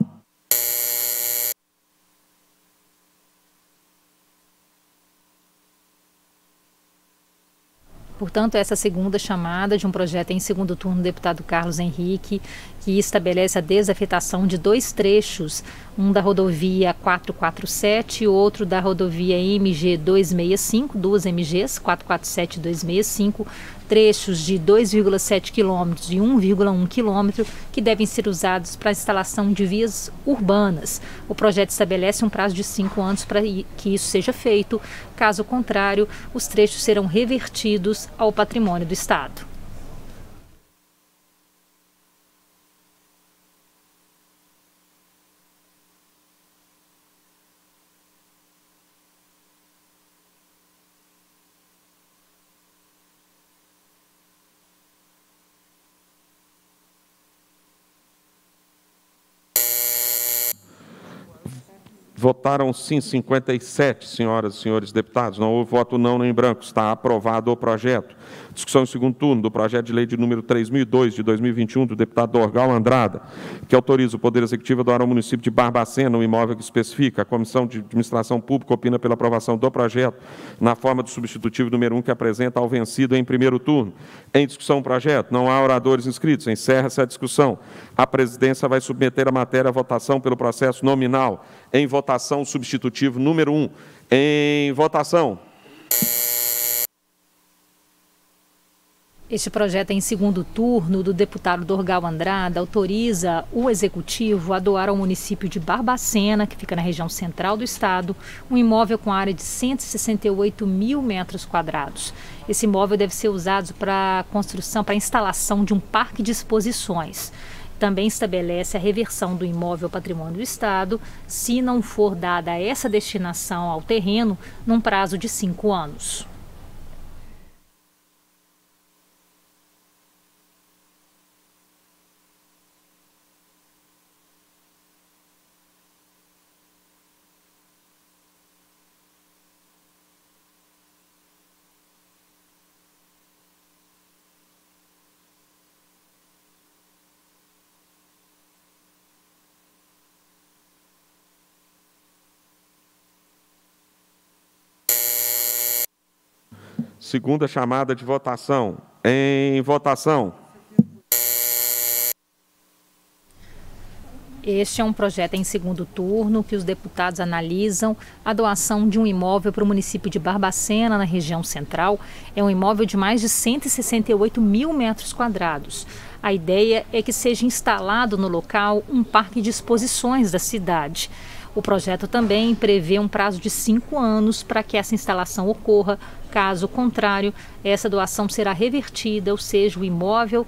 Portanto, essa segunda chamada de um projeto em segundo turno do deputado Carlos Henrique, que estabelece a desafetação de 2 trechos, um da rodovia 447 e outro da rodovia MG 265, 2 MGs, 447 e 265, trechos de 2,7 km e 1,1 km, que devem ser usados para a instalação de vias urbanas. O projeto estabelece um prazo de 5 anos para que isso seja feito. Caso contrário, os trechos serão revertidos ao patrimônio do Estado. Votaram sim 57, senhoras e senhores deputados. Não houve voto não nem em branco. Está aprovado o projeto. Discussão em segundo turno do projeto de lei de número 3002 de 2021, do deputado Dorgal Andrada, que autoriza o Poder Executivo a doar ao município de Barbacena um imóvel que especifica. A Comissão de Administração Pública opina pela aprovação do projeto na forma do substitutivo número 1, que apresenta ao vencido em primeiro turno. Em discussão o projeto, não há oradores inscritos. Encerra-se a discussão. A presidência vai submeter a matéria à votação pelo processo nominal. Em votação. votação substitutivo número 1. Em votação. Este projeto em segundo turno do deputado Dorgal Andrada autoriza o Executivo a doar ao município de Barbacena, que fica na região central do estado, um imóvel com área de 168 mil metros quadrados. Esse imóvel deve ser usado para a instalação de um parque de exposições. Também estabelece a reversão do imóvel ao patrimônio do estado, se não for dada essa destinação ao terreno, num prazo de 5 anos. Segunda chamada de votação. Em votação. Este é um projeto em segundo turno que os deputados analisam a doação de um imóvel para o município de Barbacena, na região central. É um imóvel de mais de 168 mil metros quadrados. A ideia é que seja instalado no local um parque de exposições da cidade. O projeto também prevê um prazo de 5 anos para que essa instalação ocorra. Caso contrário, essa doação será revertida, ou seja, o imóvel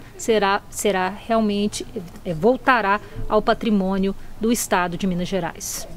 voltará ao patrimônio do estado de Minas Gerais.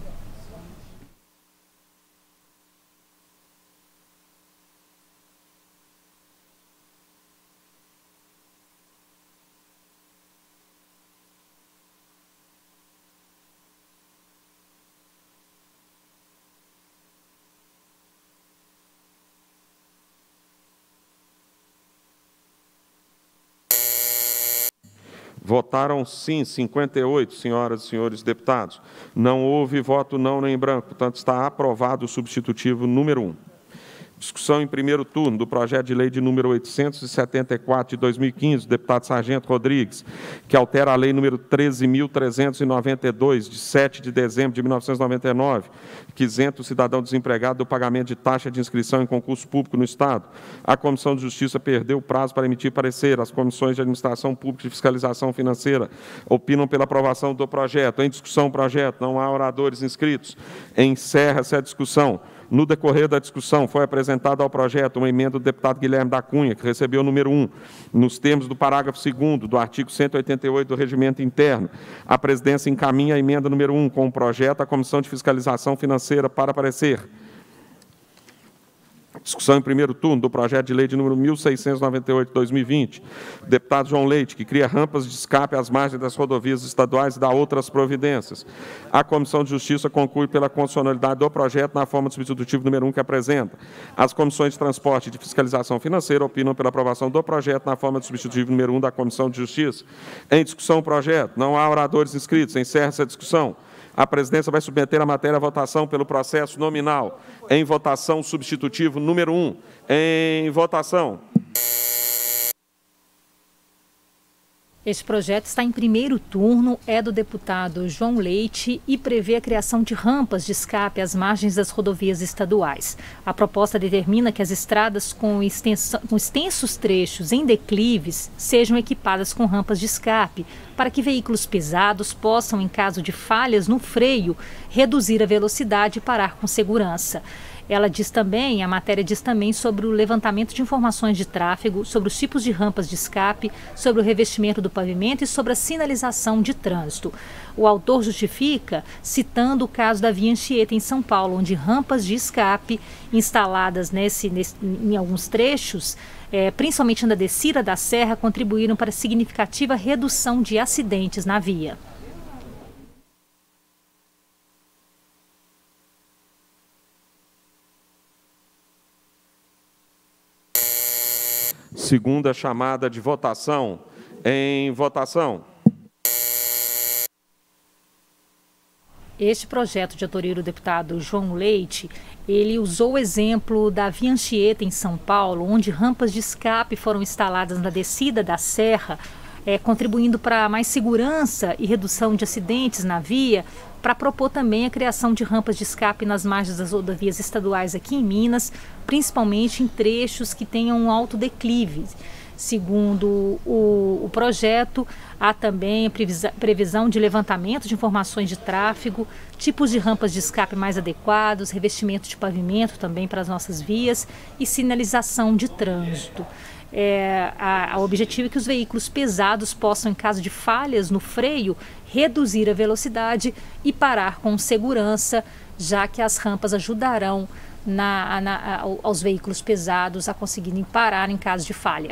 Votaram sim 58, senhoras e senhores deputados. Não houve voto não nem em branco, portanto está aprovado o substitutivo número 1. Discussão em primeiro turno do projeto de lei de número 874 de 2015, do deputado Sargento Rodrigues, que altera a lei número 13.392, de 7 de dezembro de 1999, que isenta o cidadão desempregado do pagamento de taxa de inscrição em concurso público no Estado. A Comissão de Justiça perdeu o prazo para emitir parecer. As comissões de Administração Pública e de Fiscalização Financeira opinam pela aprovação do projeto. Em discussão o projeto, não há oradores inscritos. Encerra-se a discussão. No decorrer da discussão, foi apresentada ao projeto uma emenda do deputado Guilherme da Cunha, que recebeu o número 1, nos termos do parágrafo 2º do artigo 188 do Regimento Interno. A presidência encaminha a emenda número 1 com o projeto à Comissão de Fiscalização Financeira para parecer. Discussão em primeiro turno do projeto de lei de número 1698 de 2020. Deputado João Leite, que cria rampas de escape às margens das rodovias estaduais e dá outras providências. A Comissão de Justiça conclui pela constitucionalidade do projeto na forma do substitutivo número 1 que apresenta. As comissões de Transporte e de Fiscalização Financeira opinam pela aprovação do projeto na forma do substitutivo número 1 da Comissão de Justiça. Em discussão o projeto, não há oradores inscritos. Encerra-se a discussão. A presidência vai submeter a matéria à votação pelo processo nominal. Em votação, substitutivo número 1. Em votação. Este projeto está em primeiro turno, é do deputado João Leite e prevê a criação de rampas de escape às margens das rodovias estaduais. A proposta determina que as estradas com extensos trechos em declives sejam equipadas com rampas de escape, para que veículos pesados possam, em caso de falhas no freio, reduzir a velocidade e parar com segurança. A matéria diz também sobre o levantamento de informações de tráfego, sobre os tipos de rampas de escape, sobre o revestimento do pavimento e sobre a sinalização de trânsito. O autor justifica citando o caso da Via Anchieta, em São Paulo, onde rampas de escape instaladas em alguns trechos, principalmente na descida da serra, contribuíram para a significativa redução de acidentes na via. Segunda chamada de votação. Em votação. Este projeto de autoria do deputado João Leite, ele usou o exemplo da Via Anchieta, em São Paulo, onde rampas de escape foram instaladas na descida da serra, contribuindo para mais segurança e redução de acidentes na via, para propor também a criação de rampas de escape nas margens das rodovias estaduais aqui em Minas, principalmente em trechos que tenham um alto declive. Segundo o projeto, há também a previsão de levantamento de informações de tráfego, tipos de rampas de escape mais adequados, revestimento de pavimento também para as nossas vias e sinalização de trânsito. O objetivo é que os veículos pesados possam, em caso de falhas no freio, reduzir a velocidade e parar com segurança, já que as rampas ajudarão aos veículos pesados a conseguirem parar em caso de falha.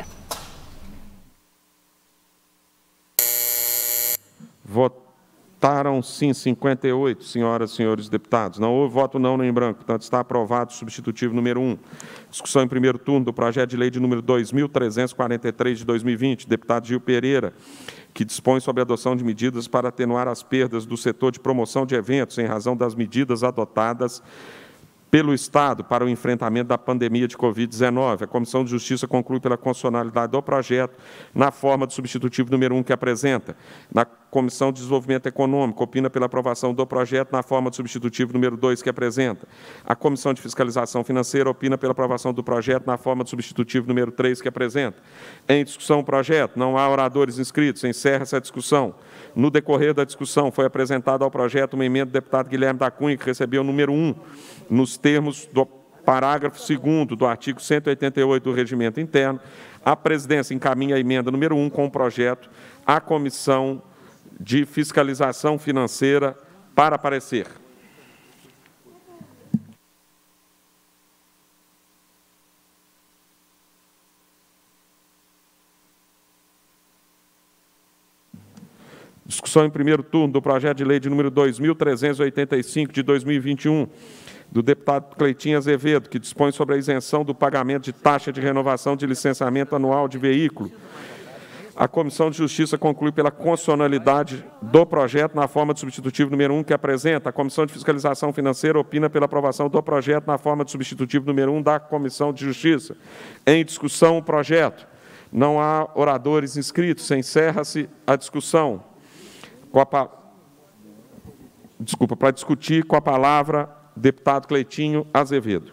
Votaram sim 58, senhoras e senhores deputados. Não houve voto não nem branco, portanto está aprovado o substitutivo número 1. Discussão em primeiro turno do projeto de lei de número 2.343 de 2020, deputado Gil Pereira, que dispõe sobre a adoção de medidas para atenuar as perdas do setor de promoção de eventos em razão das medidas adotadas pelo Estado para o enfrentamento da pandemia de Covid-19. A Comissão de Justiça conclui pela constitucionalidade do projeto na forma do substitutivo número 1 que apresenta. Na Comissão de Desenvolvimento Econômico opina pela aprovação do projeto na forma do substitutivo número 2 que apresenta. A Comissão de Fiscalização Financeira opina pela aprovação do projeto na forma do substitutivo número 3 que apresenta. Em discussão o projeto, não há oradores inscritos, encerra-se a discussão. No decorrer da discussão, foi apresentada ao projeto uma emenda do deputado Guilherme da Cunha, que recebeu o número 1, nos termos do parágrafo 2º do artigo 188 do Regimento Interno. A presidência encaminha a emenda número 1 com o projeto à Comissão de Fiscalização Financeira para parecer. Discussão em primeiro turno do projeto de lei de número 2.385 de 2021, do deputado Cleitinho Azevedo, que dispõe sobre a isenção do pagamento de taxa de renovação de licenciamento anual de veículo. A Comissão de Justiça conclui pela constitucionalidade do projeto na forma de substitutivo número 1 que apresenta. A Comissão de Fiscalização Financeira opina pela aprovação do projeto na forma de substitutivo número 1 da Comissão de Justiça. Em discussão o projeto. Não há oradores inscritos. Encerra-se a discussão. Para discutir com a palavra, deputado Cleitinho Azevedo.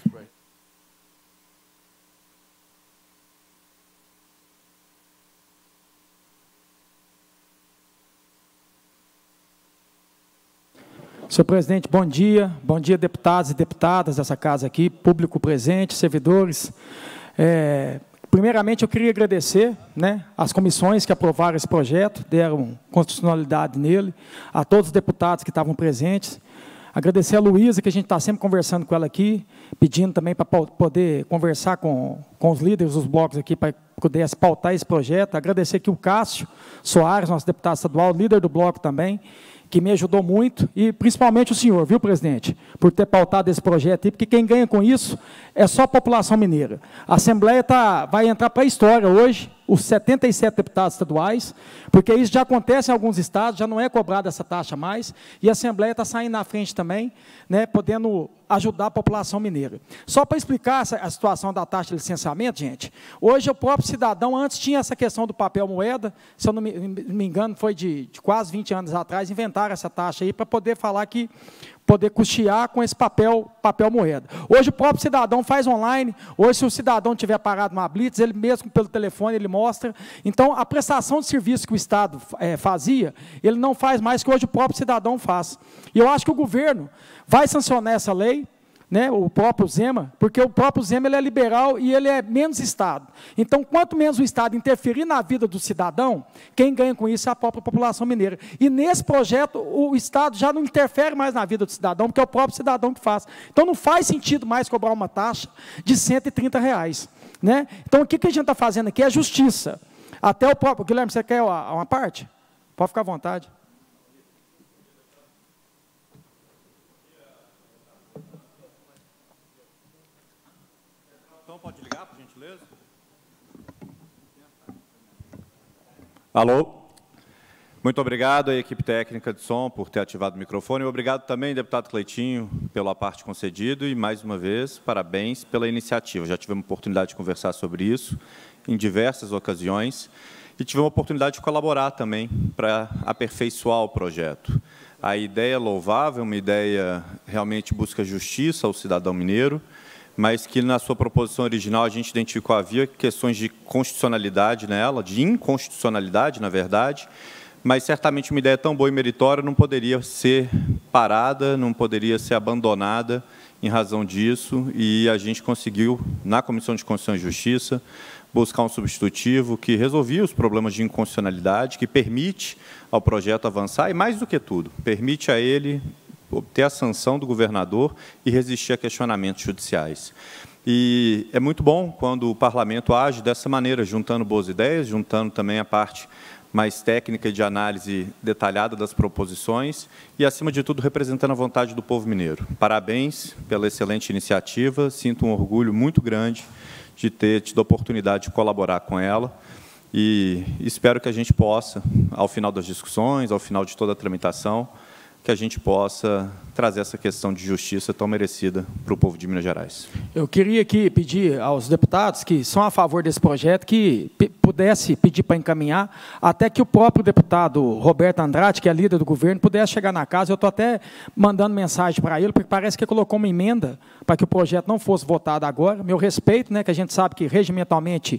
Senhor presidente, bom dia. Bom dia, deputados e deputadas dessa casa aqui, público presente, servidores. Primeiramente, eu queria agradecer às comissões que aprovaram esse projeto, deram constitucionalidade nele, a todos os deputados que estavam presentes. Agradecer a Luísa, que a gente está sempre conversando com ela aqui, pedindo também para poder conversar com os líderes dos blocos aqui, para poder pautar esse projeto. Agradecer aqui o Cássio Soares, nosso deputado estadual, líder do bloco também, que me ajudou muito, e principalmente o senhor, viu, presidente, por ter pautado esse projeto aí, porque quem ganha com isso é só a população mineira. A Assembleia vai entrar para a história hoje, os 77 deputados estaduais, porque isso já acontece em alguns estados, já não é cobrada essa taxa mais, e a Assembleia está saindo na frente também, podendo ajudar a população mineira. Só para explicar a situação da taxa de licenciamento, gente, hoje o próprio cidadão, antes tinha essa questão do papel moeda, se eu não me engano, foi de quase 20 anos atrás, inventaram essa taxa aí para poder falar que poder custear com esse papel moeda. Hoje o próprio cidadão faz online, hoje se o cidadão tiver parado numa blitz, ele mesmo pelo telefone ele mostra. Então a prestação de serviço que o Estado fazia, ele não faz mais, que hoje o próprio cidadão faz. E eu acho que o governo vai sancionar essa lei, o próprio Zema, porque o próprio Zema ele é liberal e ele é menos Estado. Então, quanto menos o Estado interferir na vida do cidadão, quem ganha com isso é a própria população mineira. E nesse projeto, o Estado já não interfere mais na vida do cidadão, porque é o próprio cidadão que faz. Então, não faz sentido mais cobrar uma taxa de R$130. Então, o que a gente está fazendo aqui é justiça. Até o próprio... Guilherme, você quer uma parte? Pode ficar à vontade. Pode ligar, por gentileza? Alô? Muito obrigado à equipe técnica de som por ter ativado o microfone. Obrigado também, deputado Cleitinho, pela parte concedida e, mais uma vez, parabéns pela iniciativa. Já tivemos oportunidade de conversar sobre isso em diversas ocasiões. e tive a oportunidade de colaborar também para aperfeiçoar o projeto. A ideia é louvável, uma ideia realmente busca justiça ao cidadão mineiro, mas que na sua proposição original a gente identificou havia questões de constitucionalidade nela, de inconstitucionalidade, na verdade, mas certamente uma ideia tão boa e meritória não poderia ser parada, não poderia ser abandonada em razão disso, e a gente conseguiu, na Comissão de Constituição e Justiça, buscar um substitutivo que resolvia os problemas de inconstitucionalidade, que permite ao projeto avançar, e mais do que tudo, permite a ele obter a sanção do governador e resistir a questionamentos judiciais. E é muito bom quando o parlamento age dessa maneira, juntando boas ideias, juntando também a parte mais técnica de análise detalhada das proposições e, acima de tudo, representando a vontade do povo mineiro. Parabéns pela excelente iniciativa, sinto um orgulho muito grande de ter tido a oportunidade de colaborar com ela e espero que a gente possa, ao final das discussões, ao final de toda a tramitação, que a gente possa trazer essa questão de justiça tão merecida para o povo de Minas Gerais. Eu queria aqui pedir aos deputados que são a favor desse projeto que pudesse pedir para encaminhar, até que o próprio deputado Roberto Andrade, que é líder do governo, pudesse chegar na casa. Eu estou até mandando mensagem para ele, porque parece que ele colocou uma emenda para que o projeto não fosse votado agora. Meu respeito, né, que a gente sabe que regimentalmente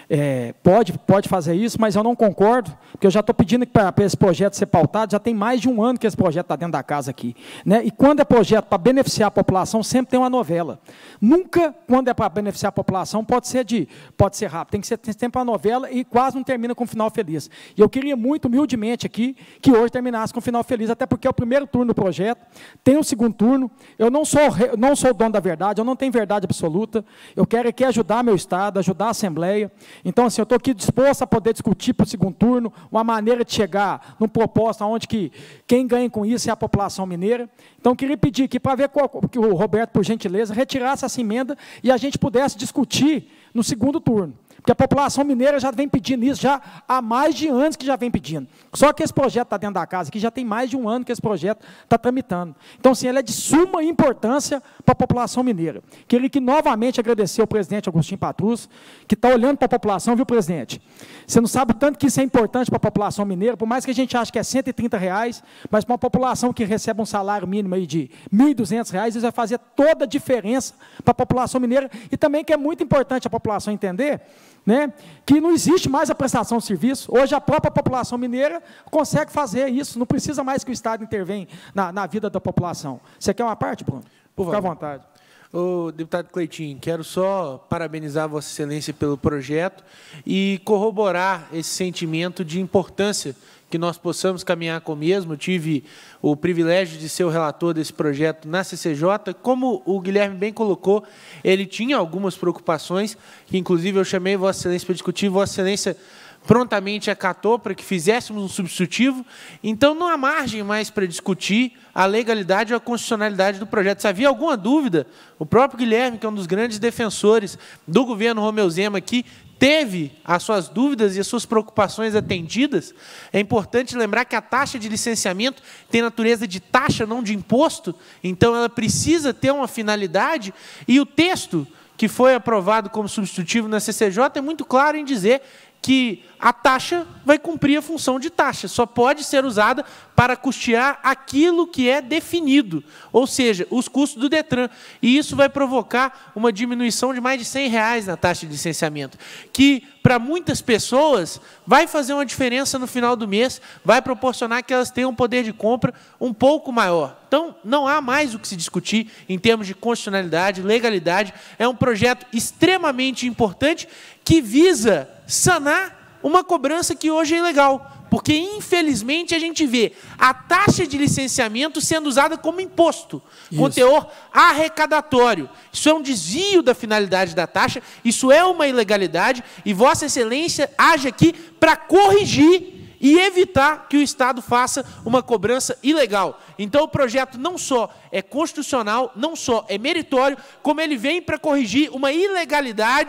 pode fazer isso, mas eu não concordo, porque eu já estou pedindo para esse projeto ser pautado, já tem mais de um ano que esse projeto está dentro da casa aqui, né? E quando é projeto para beneficiar a população, sempre tem uma novela. Nunca, quando é para beneficiar a população, pode ser rápido, tem que ser sempre uma novela e quase não termina com um final feliz. E eu queria muito, humildemente aqui, que hoje terminasse com um final feliz, até porque é o primeiro turno do projeto, tem o segundo turno, eu não sou dono da verdade, eu não tenho verdade absoluta, eu quero aqui ajudar meu Estado, ajudar a Assembleia. Então, assim, eu estou aqui disposto a poder discutir para o segundo turno uma maneira de chegar num propósito onde que quem ganha com isso é a população mineira. Então, eu queria pedir aqui para ver que o Roberto, por gentileza, retirasse essa emenda e a gente pudesse discutir no segundo turno. Porque a população mineira já vem pedindo isso, já há mais de anos que já vem pedindo. Só que esse projeto está dentro da casa, que já tem mais de um ano que esse projeto está tramitando. Então, assim, ele é de suma importância para a população mineira. Queria aqui novamente agradecer ao presidente Agostinho Patrus, que está olhando para a população, viu, presidente? Você não sabe o tanto que isso é importante para a população mineira, por mais que a gente ache que é R$130, mas para uma população que recebe um salário mínimo aí de R$1.200, isso vai fazer toda a diferença para a população mineira, e também que é muito importante a população entender, né, que não existe mais a prestação de serviço. Hoje a própria população mineira consegue fazer isso, não precisa mais que o Estado intervenha na vida da população. Você quer uma parte, Bruno? Fica à vontade. Ô, deputado Cleitinho, quero só parabenizar Vossa Excelência pelo projeto e corroborar esse sentimento de importância que nós possamos caminhar com o mesmo. Eu tive o privilégio de ser o relator desse projeto na CCJ. Como o Guilherme bem colocou, ele tinha algumas preocupações, que inclusive eu chamei Vossa Excelência para discutir, Vossa Excelência prontamente acatou para que fizéssemos um substitutivo. Então, não há margem mais para discutir a legalidade ou a constitucionalidade do projeto. Se havia alguma dúvida, o próprio Guilherme, que é um dos grandes defensores do governo Romeu Zema aqui, teve as suas dúvidas e as suas preocupações atendidas. É importante lembrar que a taxa de licenciamento tem natureza de taxa, não de imposto, então ela precisa ter uma finalidade, e o texto que foi aprovado como substitutivo na CCJ é muito claro em dizer que a taxa vai cumprir a função de taxa, só pode ser usada para custear aquilo que é definido, ou seja, os custos do Detran. E isso vai provocar uma diminuição de mais de R$100 na taxa de licenciamento, que para muitas pessoas vai fazer uma diferença no final do mês, vai proporcionar que elas tenham um poder de compra um pouco maior. Então, não há mais o que se discutir em termos de constitucionalidade, legalidade. É um projeto extremamente importante que visa sanar uma cobrança que hoje é ilegal, porque, infelizmente, a gente vê a taxa de licenciamento sendo usada como imposto, com teor arrecadatório. Isso é um desvio da finalidade da taxa, isso é uma ilegalidade, e Vossa Excelência age aqui para corrigir e evitar que o Estado faça uma cobrança ilegal. Então, o projeto não só é constitucional, não só é meritório, como ele vem para corrigir uma ilegalidade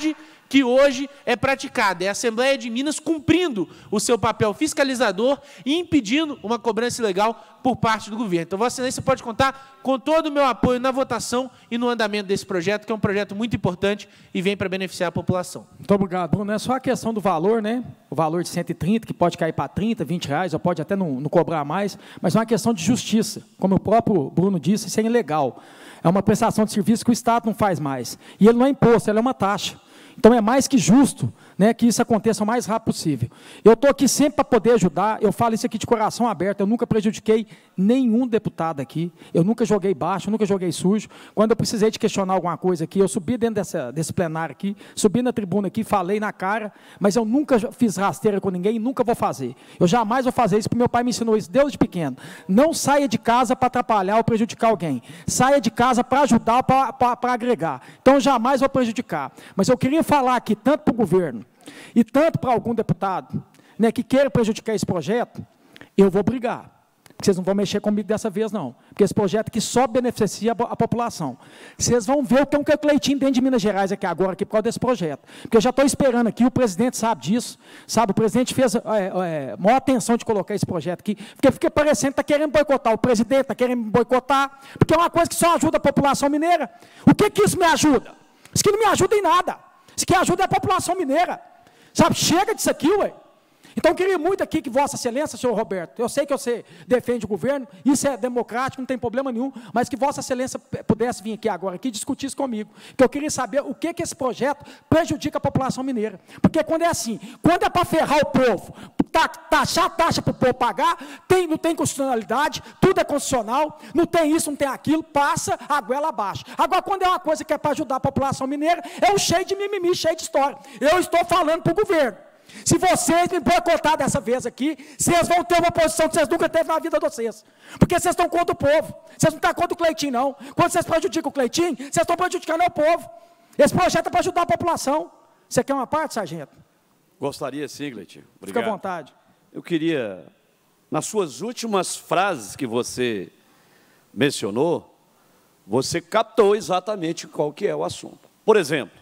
que hoje é praticada. É a Assembleia de Minas cumprindo o seu papel fiscalizador e impedindo uma cobrança ilegal por parte do governo. Então, Vossa Excelência pode contar com todo o meu apoio na votação e no andamento desse projeto, que é um projeto muito importante e vem para beneficiar a população. Muito obrigado, Bruno. Não é só a questão do valor, né? O valor de 130, que pode cair para 30, 20 reais, ou pode até não cobrar mais, mas é uma questão de justiça. Como o próprio Bruno disse, isso é ilegal. É uma prestação de serviço que o Estado não faz mais. E ele não é imposto, ele é uma taxa. Então, é mais que justo, né, que isso aconteça o mais rápido possível. Eu estou aqui sempre para poder ajudar, eu falo isso aqui de coração aberto, eu nunca prejudiquei nenhum deputado aqui, eu nunca joguei baixo, eu nunca joguei sujo. Quando eu precisei de questionar alguma coisa aqui, eu subi dentro desse plenário aqui, subi na tribuna aqui, falei na cara, mas eu nunca fiz rasteira com ninguém e nunca vou fazer. Eu jamais vou fazer isso, porque meu pai me ensinou isso desde pequeno. Não saia de casa para atrapalhar ou prejudicar alguém. Saia de casa para ajudar, para agregar. Então, eu jamais vou prejudicar. Mas eu queria falar aqui, tanto para o governo e tanto para algum deputado, né, que queira prejudicar esse projeto, eu vou brigar. Porque vocês não vão mexer comigo dessa vez, não. Porque esse projeto aqui só beneficia a população. Vocês vão ver o que é um Cleitinho dentro de Minas Gerais aqui agora, aqui, por causa desse projeto. Porque eu já estou esperando aqui, o presidente sabe disso, sabe? O presidente fez maior atenção de colocar esse projeto aqui, porque fica parecendo que está querendo boicotar. O presidente está querendo me boicotar, porque é uma coisa que só ajuda a população mineira. O que isso me ajuda? Isso aqui não me ajuda em nada. Isso que ajuda é a população mineira. Sabe, chega disso aqui, ué. Então, eu queria muito aqui que Vossa Excelência, senhor Roberto, eu sei que você defende o governo, isso é democrático, não tem problema nenhum, mas que Vossa Excelência pudesse vir aqui agora e discutir isso comigo. Que eu queria saber o que esse projeto prejudica a população mineira. Porque quando é assim, quando é para ferrar o povo, taxar a taxa para o povo pagar, não tem constitucionalidade, tudo é constitucional, não tem isso, não tem aquilo, passa a goela abaixo. Agora, quando é uma coisa que é para ajudar a população mineira, é um cheio de mimimi, cheio de história. Eu estou falando para o governo. Se vocês me boicotar dessa vez aqui, vocês vão ter uma posição que vocês nunca teve na vida de vocês. Porque vocês estão contra o povo. Vocês não estão contra o Cleitinho, não. Quando vocês prejudicam o Cleitinho, vocês estão prejudicando o povo. Esse projeto é para ajudar a população. Você quer uma parte, sargento? Gostaria sim, Cleitinho. Obrigado. Fica à vontade. Eu queria, nas suas últimas frases que você mencionou, você captou exatamente qual que é o assunto. Por exemplo,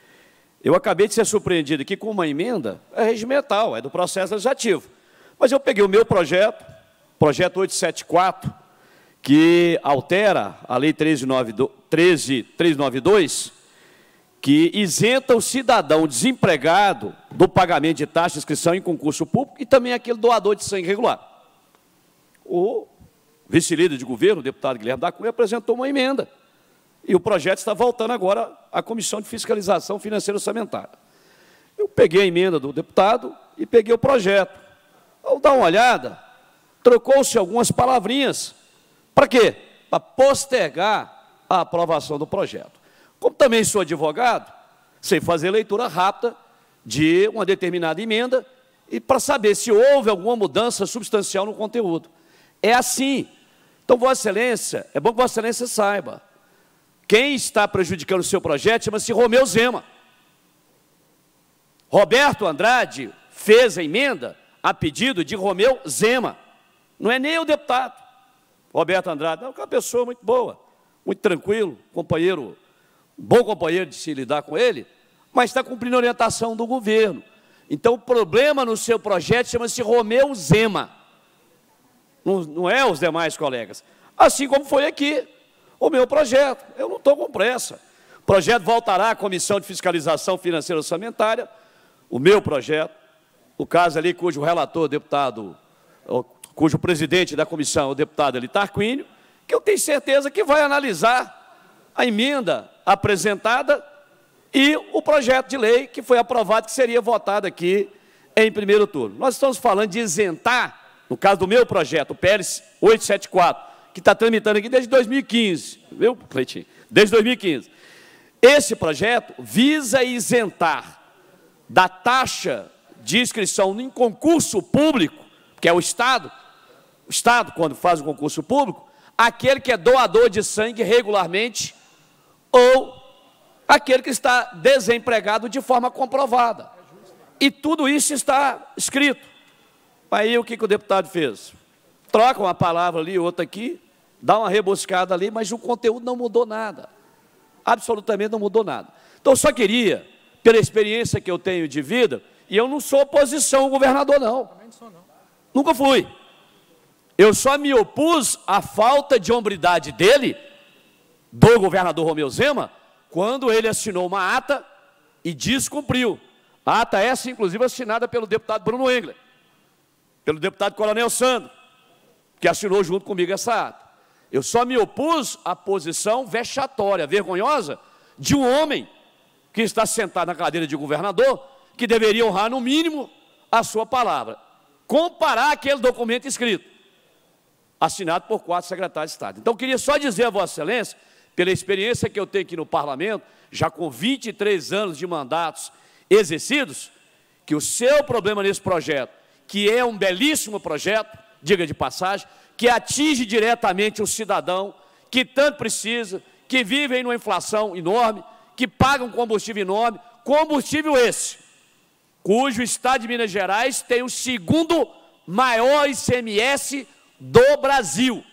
eu acabei de ser surpreendido aqui com uma emenda, é regimental, é do processo legislativo. Mas eu peguei o meu projeto, projeto 874, que altera a Lei 13.392, que isenta o cidadão desempregado do pagamento de taxa de inscrição em concurso público e também aquele doador de sangue regular. O vice-líder de governo, o deputado Guilherme da Cunha, apresentou uma emenda. E o projeto está voltando agora à Comissão de Fiscalização Financeira Orçamentária. Eu peguei a emenda do deputado e peguei o projeto. Ao dar uma olhada, trocou-se algumas palavrinhas. Para quê? Para postergar a aprovação do projeto. Como também sou advogado, sei fazer leitura rápida de uma determinada emenda e para saber se houve alguma mudança substancial no conteúdo. É assim. Então, Vossa Excelência, é bom que Vossa Excelência saiba. Quem está prejudicando o seu projeto chama-se Romeu Zema. Roberto Andrade fez a emenda a pedido de Romeu Zema. Não é nem o deputado Roberto Andrade, é uma pessoa muito boa, muito tranquilo, companheiro, bom companheiro de se lidar com ele, mas está cumprindo a orientação do governo. Então, o problema no seu projeto chama-se Romeu Zema. Não é os demais colegas. Assim como foi aqui. O meu projeto, eu não estou com pressa. O projeto voltará à Comissão de Fiscalização Financeira Orçamentária, o meu projeto, o caso ali cujo relator, deputado, cujo presidente da comissão, o deputado Eli Tarquínio, que eu tenho certeza que vai analisar a emenda apresentada e o projeto de lei que foi aprovado, que seria votado aqui em primeiro turno. Nós estamos falando de isentar, no caso do meu projeto, o PL 874, que está tramitando aqui desde 2015, viu, Cleitinho? Desde 2015. Esse projeto visa isentar da taxa de inscrição em concurso público, que é o Estado, quando faz o concurso público, aquele que é doador de sangue regularmente ou aquele que está desempregado de forma comprovada. E tudo isso está escrito. Aí o que o deputado fez? Troca uma palavra ali, outra aqui, dá uma rebuscada ali, mas o conteúdo não mudou nada. Absolutamente não mudou nada. Então, eu só queria pela experiência que eu tenho de vida, e eu não sou oposição ao governador, não. Nunca fui. Eu só me opus à falta de hombridade dele, do governador Romeu Zema, quando ele assinou uma ata e descumpriu. A ata essa, inclusive, assinada pelo deputado Bruno Engler, pelo deputado Coronel Sandro, que assinou junto comigo essa ata. Eu só me opus à posição vexatória, vergonhosa, de um homem que está sentado na cadeira de governador, que deveria honrar, no mínimo, a sua palavra. Comparar aquele documento escrito, assinado por 4 secretários de Estado. Então, eu queria só dizer a Vossa Excelência, pela experiência que eu tenho aqui no Parlamento, já com 23 anos de mandatos exercidos, que o seu problema nesse projeto, que é um belíssimo projeto, diga de passagem, que atinge diretamente o cidadão, que tanto precisa, que vive numa inflação enorme, que paga um combustível enorme, combustível esse, cujo Estado de Minas Gerais tem o 2º maior ICMS do Brasil.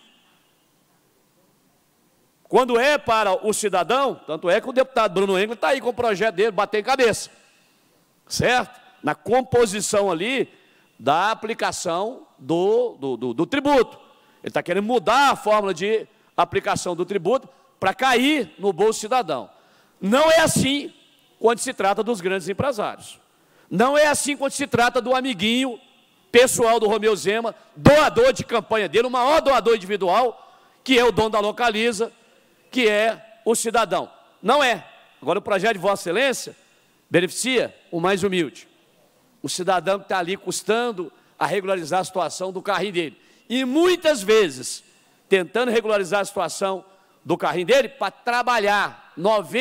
Quando é para o cidadão, tanto é que o deputado Bruno Engler está aí com o projeto dele, bater em cabeça, certo? Na composição ali da aplicação do tributo. Ele está querendo mudar a fórmula de aplicação do tributo para cair no bolso do cidadão. Não é assim quando se trata dos grandes empresários. Não é assim quando se trata do amiguinho pessoal do Romeu Zema, doador de campanha dele, o maior doador individual, que é o dono da Localiza, que é o cidadão. Não é. Agora, o projeto de Vossa Excelência beneficia o mais humilde, o cidadão que está ali custando a regularizar a situação do carrinho dele. E muitas vezes, tentando regularizar a situação do carrinho dele para trabalhar,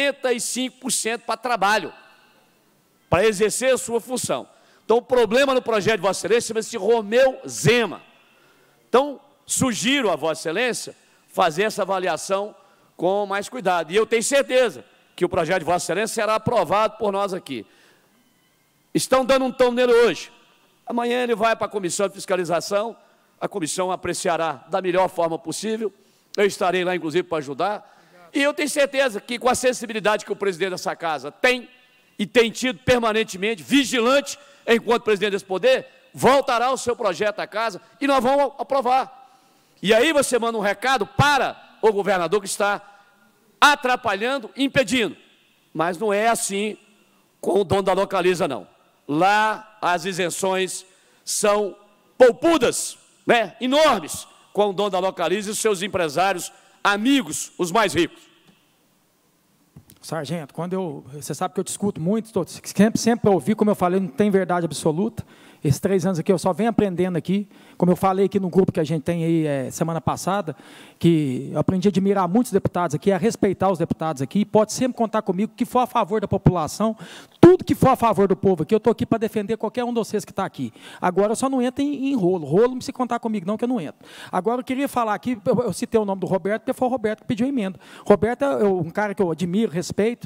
95% para trabalho, para exercer a sua função. Então, o problema no projeto de Vossa Excelência chama-se Romeu Zema. Então, sugiro a Vossa Excelência fazer essa avaliação com mais cuidado. E eu tenho certeza que o projeto de Vossa Excelência será aprovado por nós aqui. Estão dando um tom nele hoje. Amanhã ele vai para a Comissão de Fiscalização, a comissão apreciará da melhor forma possível. Eu estarei lá, inclusive, para ajudar. E eu tenho certeza que, com a sensibilidade que o presidente dessa casa tem, e tem tido permanentemente, vigilante, enquanto presidente desse poder, voltará o seu projeto à casa e nós vamos aprovar. E aí você manda um recado para o governador que está atrapalhando, impedindo. Mas não é assim com o dono da Localiza, não. Lá as isenções são poupudas, né, enormes, com o dono da Localiza e os seus empresários, amigos, os mais ricos. Sargento, você sabe que eu discuto muito, sempre ouvi, como eu falei, não tem verdade absoluta. Esses 3 anos aqui eu só venho aprendendo aqui, como eu falei aqui no grupo que a gente tem aí semana passada, que eu aprendi a admirar muitos deputados aqui, a respeitar os deputados aqui, pode sempre contar comigo, que for a favor da população, tudo que for a favor do povo aqui, eu estou aqui para defender qualquer um de vocês que está aqui. Agora eu só não entro em rolo não precisa contar comigo não, que eu não entro. Agora eu queria falar aqui, eu citei o nome do Roberto, porque foi o Roberto que pediu a emenda. Roberto é um cara que eu admiro, respeito,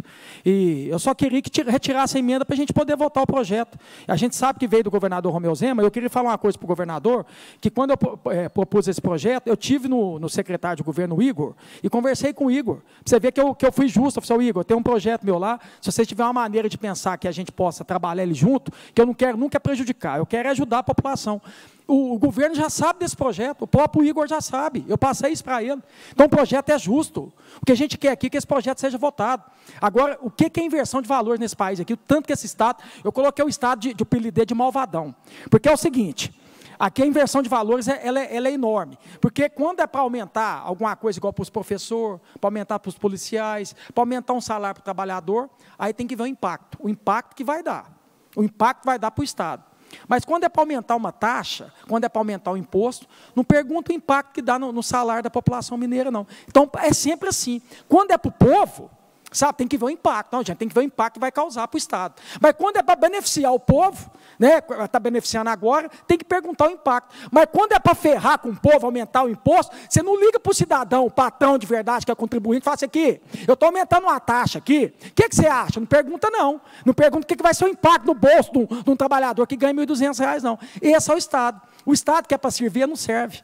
e eu só queria que retirasse a emenda para a gente poder votar o projeto. A gente sabe que veio do governador Romeu Zema. Eu queria falar uma coisa para o governador, que quando eu propus esse projeto, eu tive no secretário de governo, o Igor, e conversei com o Igor. Para você ver que eu fui justo. Eu falei, Igor, tem um projeto meu lá, se você tiver uma maneira de pensar que a gente possa trabalhar ele junto, que eu não quero nunca prejudicar, eu quero ajudar a população. O governo já sabe desse projeto, o próprio Igor já sabe, eu passei isso para ele. Então o projeto é justo. O que a gente quer aqui é que esse projeto seja votado. Agora, o que é inversão de valores nesse país aqui? O tanto que esse Estado, eu coloquei o Estado de apelidei de malvadão. Porque é o seguinte, aqui a inversão de valores ela é enorme. Porque quando é para aumentar alguma coisa igual para os professores, para aumentar para os policiais, para aumentar um salário para o trabalhador, aí tem que ver o impacto que vai dar. O impacto vai dar para o Estado. Mas quando é para aumentar uma taxa, quando é para aumentar o imposto, não pergunta o impacto que dá no salário da população mineira, não. Então, é sempre assim. Quando é para o povo, sabe, tem que ver o impacto. Não, gente, tem que ver o impacto que vai causar para o Estado. Mas quando é para beneficiar o povo, né, está beneficiando agora, tem que perguntar o impacto. Mas quando é para ferrar com o povo, aumentar o imposto, você não liga para o cidadão, o patrão de verdade, que é contribuinte, e fala assim, aqui, eu estou aumentando uma taxa aqui, o que você acha? Não pergunta, não. Não pergunta o que vai ser o impacto no bolso de um trabalhador que ganha R$ 1.200, não. Esse é o Estado. O Estado que é para servir, não serve.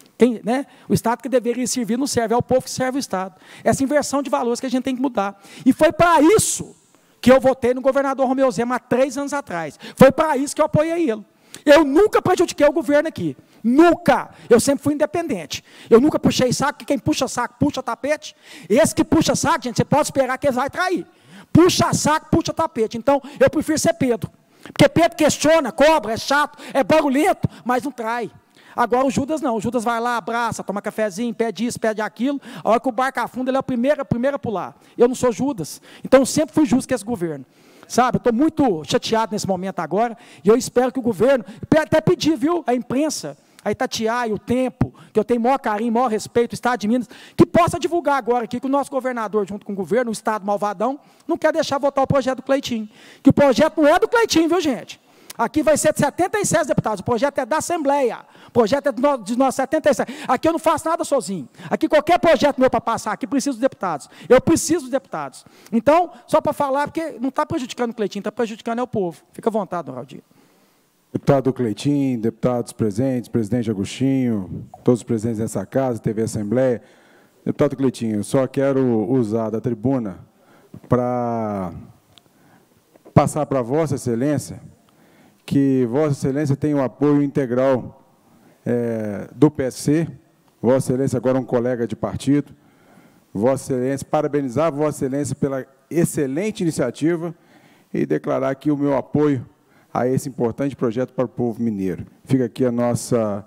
Né? O Estado que deveria servir não serve, é o povo que serve o Estado. Essa inversão de valores que a gente tem que mudar. E foi para isso que eu votei no governador Romeu Zema há 3 anos atrás. Foi para isso que eu apoiei ele. Eu nunca prejudiquei o governo aqui. Nunca. Eu sempre fui independente. Eu nunca puxei saco, que quem puxa saco, puxa tapete. Esse que puxa saco, gente, você pode esperar que ele vai trair. Puxa saco, puxa tapete. Então, eu prefiro ser Pedro. Porque Pedro questiona, cobra, é chato, é barulhento, mas não trai. Agora o Judas não. O Judas vai lá, abraça, toma cafezinho, pede isso, pede aquilo. A hora que o barco afunda, ele é a primeira a pular. Eu não sou Judas. Então, eu sempre fui justo com esse governo. Sabe, eu estou muito chateado nesse momento agora, e eu espero que o governo, até pedir, viu, a imprensa, a Itatiaia, o Tempo, que eu tenho maior carinho, maior respeito, o Estado de Minas, que possa divulgar agora aqui que o nosso governador, junto com o governo, o Estado malvadão, não quer deixar votar o projeto do Cleitinho. Que o projeto não é do Cleitinho, viu, gente? Aqui vai ser de 77 deputados, o projeto é da Assembleia, o projeto é de nós 77. Aqui eu não faço nada sozinho. Aqui qualquer projeto meu para passar, aqui preciso dos deputados. Eu preciso dos deputados. Então, só para falar, porque não está prejudicando o Cleitinho, está prejudicando é o povo. Fica à vontade, Dom Raudinho. Deputado Cleitinho, deputados presentes, presidente Agostinho, todos os presentes nessa casa, TV Assembleia. Deputado Cleitinho, eu só quero usar da tribuna para passar para Vossa Excelência que Vossa Excelência tem o apoio integral do PSC, Vossa Excelência agora é um colega de partido, Vossa Excelência, parabenizar Vossa Excelência pela excelente iniciativa e declarar aqui o meu apoio a esse importante projeto para o povo mineiro. Fica aqui a nossa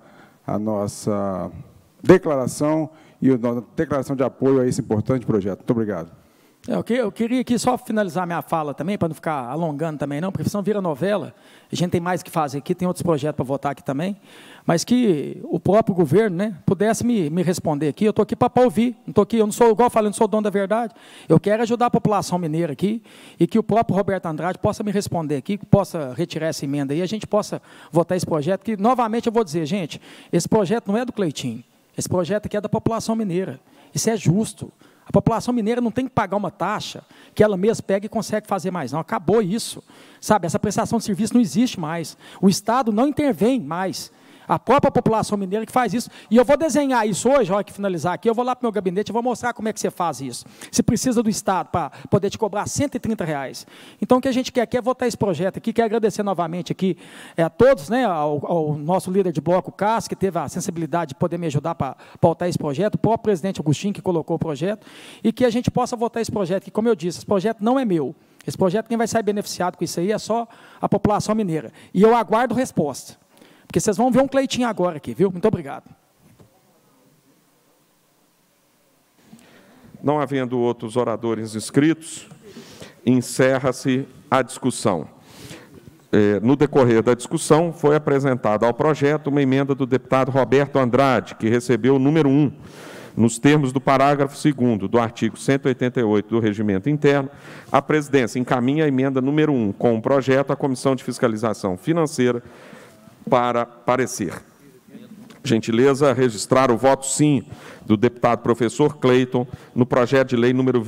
declaração e a declaração de apoio a esse importante projeto. Muito obrigado. Eu queria aqui só finalizar minha fala também, para não ficar alongando também não, porque senão vira novela, a gente tem mais o que fazer aqui, tem outros projetos para votar aqui também, mas que o próprio governo, né, pudesse me responder aqui. Eu estou aqui para ouvir, não estou aqui, eu não sou, igual eu falei, não sou o dono da verdade, eu quero ajudar a população mineira aqui, e que o próprio Roberto Andrade possa me responder aqui, que possa retirar essa emenda aí, a gente possa votar esse projeto, que novamente eu vou dizer, gente, esse projeto não é do Cleitinho, esse projeto aqui é da população mineira, isso é justo. A população mineira não tem que pagar uma taxa que ela mesma pega e consegue fazer mais, não. Acabou isso. Sabe, essa prestação de serviço não existe mais. O Estado não intervém mais. A própria população mineira que faz isso. E eu vou desenhar isso hoje, a hora que finalizar aqui, eu vou lá para o meu gabinete e vou mostrar como é que você faz isso. Se precisa do Estado para poder te cobrar R$130. Então, o que a gente quer aqui é votar esse projeto aqui. Quero agradecer novamente aqui a todos, né, ao nosso líder de bloco, Cássio, que teve a sensibilidade de poder me ajudar para pautar esse projeto, o próprio presidente Agostinho, que colocou o projeto, e que a gente possa votar esse projeto, que, como eu disse, esse projeto não é meu. Esse projeto, quem vai sair beneficiado com isso aí é só a população mineira. E eu aguardo resposta. Porque vocês vão ver um Cleitinho agora aqui, viu? Muito obrigado. Não havendo outros oradores inscritos, encerra-se a discussão. No decorrer da discussão, foi apresentada ao projeto uma emenda do deputado Roberto Andrade, que recebeu o número 1, nos termos do parágrafo 2º do artigo 188 do Regimento Interno. A presidência encaminha a emenda número 1 com o projeto à Comissão de Fiscalização Financeira para parecer. Gentileza, registrar o voto sim do deputado professor Cleiton no projeto de lei número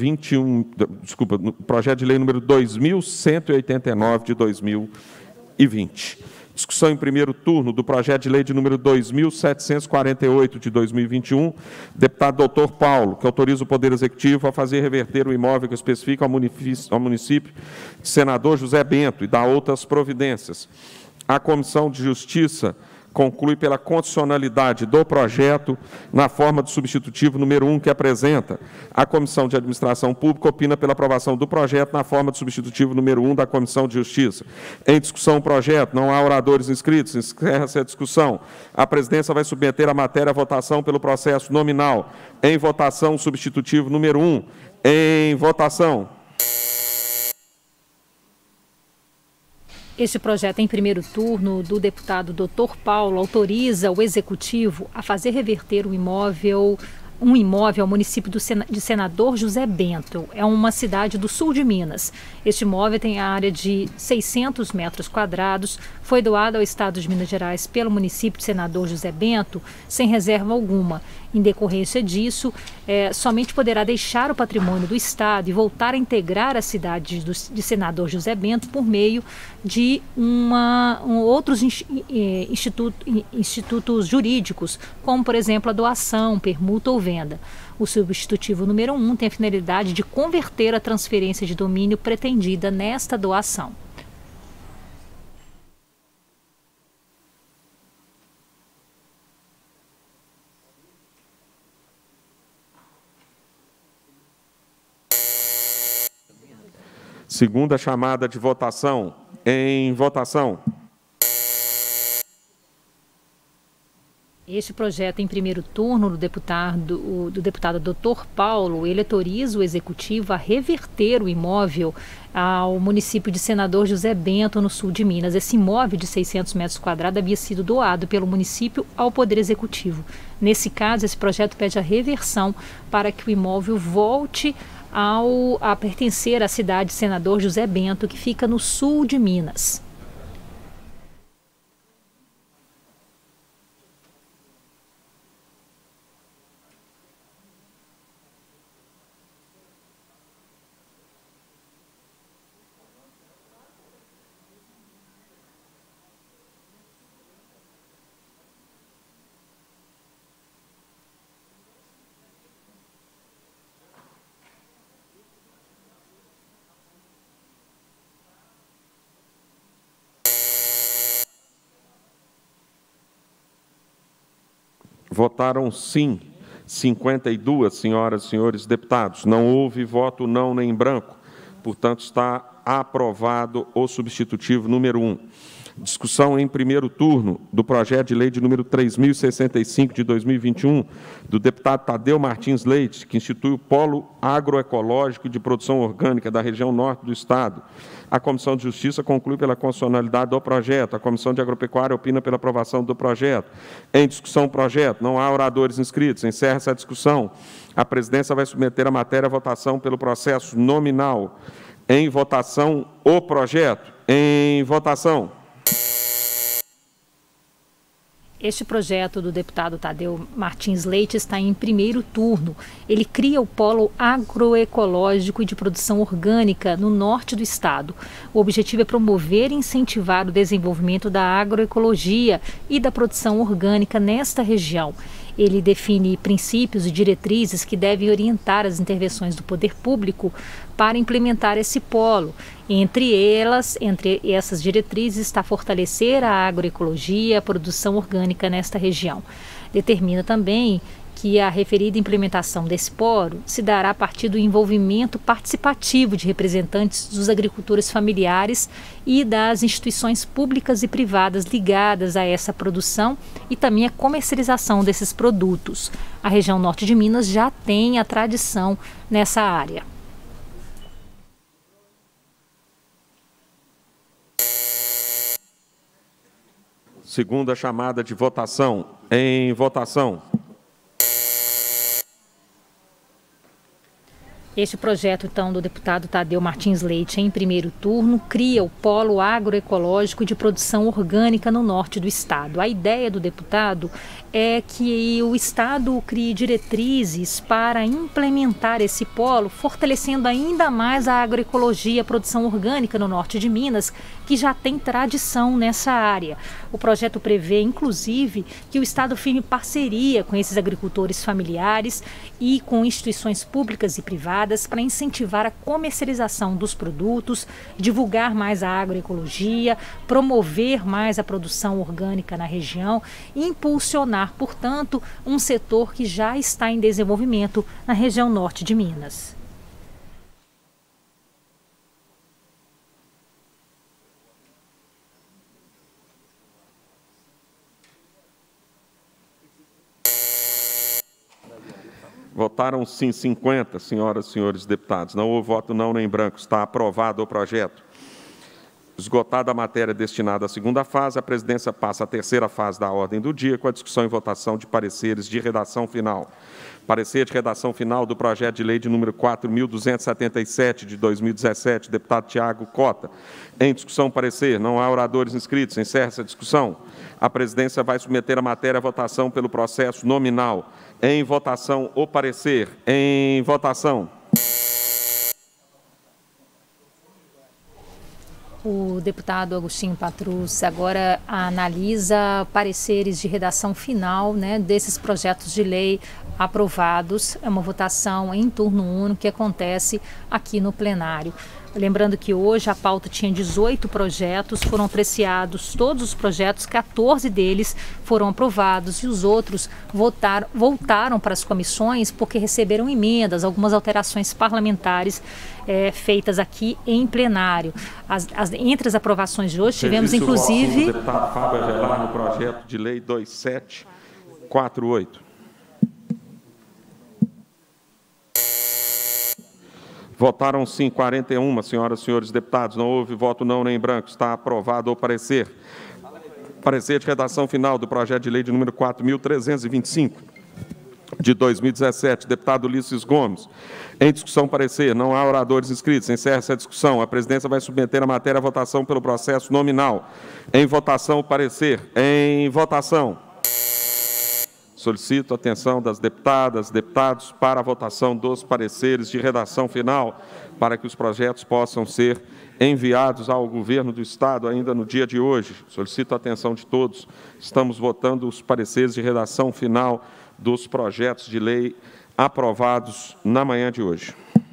2189 de 2020. Discussão em primeiro turno do projeto de lei de número 2748 de 2021, deputado doutor Paulo, que autoriza o Poder Executivo a fazer reverter o imóvel que especifica ao município de Senador José Bento e dar outras providências. A Comissão de Justiça conclui pela condicionalidade do projeto na forma do substitutivo número 1 que apresenta. A Comissão de Administração Pública opina pela aprovação do projeto na forma do substitutivo número 1 da Comissão de Justiça. Em discussão o projeto, não há oradores inscritos, encerra-se a discussão. A presidência vai submeter a matéria à votação pelo processo nominal. Em votação, o substitutivo número 1. Em votação. Este projeto em primeiro turno do deputado Dr. Paulo autoriza o Executivo a fazer reverter um imóvel ao município de Senador José Bento. É uma cidade do sul de Minas. Este imóvel tem a área de 600 metros quadrados, foi doado ao Estado de Minas Gerais pelo município de Senador José Bento, sem reserva alguma. Em decorrência disso, somente poderá deixar o patrimônio do Estado e voltar a integrar a cidade de Senador José Bento por meio de outros institutos jurídicos, como, por exemplo, a doação, permuta ou venda. O substitutivo número 1 tem a finalidade de converter a transferência de domínio pretendida nesta doação. Segunda chamada de votação. Em votação. Este projeto, em primeiro turno, do deputado Dr. Paulo, ele autoriza o Executivo a reverter o imóvel ao município de Senador José Bento, no sul de Minas. Esse imóvel de 600 metros quadrados havia sido doado pelo município ao Poder Executivo. Nesse caso, esse projeto pede a reversão para que o imóvel volte a pertencer à cidade de Senador José Bento, que fica no sul de Minas. Votaram sim 52 senhoras e senhores deputados. Não houve voto não nem em branco. Portanto, está aprovado o substitutivo número 1. Discussão em primeiro turno do projeto de lei de número 3065 de 2021, do deputado Tadeu Martins Leite, que institui o Polo Agroecológico de Produção Orgânica da região norte do Estado. A Comissão de Justiça conclui pela constitucionalidade do projeto. A Comissão de Agropecuária opina pela aprovação do projeto. Em discussão o projeto. Não há oradores inscritos. Encerra essa discussão. A presidência vai submeter a matéria à votação pelo processo nominal. Em votação, o projeto. Em votação. Este projeto do deputado Tadeu Martins Leite está em primeiro turno. Ele cria o Polo Agroecológico e de Produção Orgânica no norte do estado. O objetivo é promover e incentivar o desenvolvimento da agroecologia e da produção orgânica nesta região. Ele define princípios e diretrizes que devem orientar as intervenções do poder público para implementar esse polo. Entre essas diretrizes está fortalecer a agroecologia e a produção orgânica nesta região. Determina também que a referida implementação desse polo se dará a partir do envolvimento participativo de representantes dos agricultores familiares e das instituições públicas e privadas ligadas a essa produção e também a comercialização desses produtos. A região norte de Minas já tem a tradição nessa área. Segunda chamada de votação. Em votação. Este projeto, então, do deputado Tadeu Martins Leite, em primeiro turno, cria o Polo Agroecológico de Produção Orgânica no norte do estado. A ideia do deputado é que o estado crie diretrizes para implementar esse polo, fortalecendo ainda mais a agroecologia e a produção orgânica no norte de Minas, que já tem tradição nessa área. O projeto prevê, inclusive, que o estado firme parceria com esses agricultores familiares e com instituições públicas e privadas para incentivar a comercialização dos produtos, divulgar mais a agroecologia, promover mais a produção orgânica na região e impulsionar, portanto, um setor que já está em desenvolvimento na região norte de Minas. Votaram sim 50, senhoras e senhores deputados. Não houve voto não nem branco. Está aprovado o projeto. Esgotada a matéria destinada à segunda fase, a presidência passa à terceira fase da ordem do dia, com a discussão e votação de pareceres de redação final. Parecer de redação final do projeto de lei de número 4.277, de 2017, deputado Tiago Cota. Em discussão, parecer. Não há oradores inscritos. Encerra essa discussão. A presidência vai submeter a matéria à votação pelo processo nominal. Em votação, o parecer. Em votação. O deputado Agostinho Patrus agora analisa pareceres de redação final, né, desses projetos de lei aprovados. É uma votação em turno único que acontece aqui no plenário. Lembrando que hoje a pauta tinha 18 projetos, foram apreciados todos os projetos, 14 deles foram aprovados e os outros voltaram para as comissões porque receberam emendas, algumas alterações parlamentares feitas aqui em plenário. Entre as aprovações de hoje tivemos inclusive... O deputado Fábio Avelar no projeto de lei 2748. Votaram sim 41, senhoras e senhores deputados. Não houve voto não nem branco. Está aprovado o parecer. Parecer de redação final do projeto de lei de número 4.325, de 2017. Deputado Ulisses Gomes. Em discussão, parecer. Não há oradores inscritos. Encerra essa discussão. A presidência vai submeter a matéria à votação pelo processo nominal. Em votação, o parecer. Em votação. Solicito a atenção das deputadas, deputados, para a votação dos pareceres de redação final, para que os projetos possam ser enviados ao governo do Estado ainda no dia de hoje. Solicito a atenção de todos. Estamos votando os pareceres de redação final dos projetos de lei aprovados na manhã de hoje.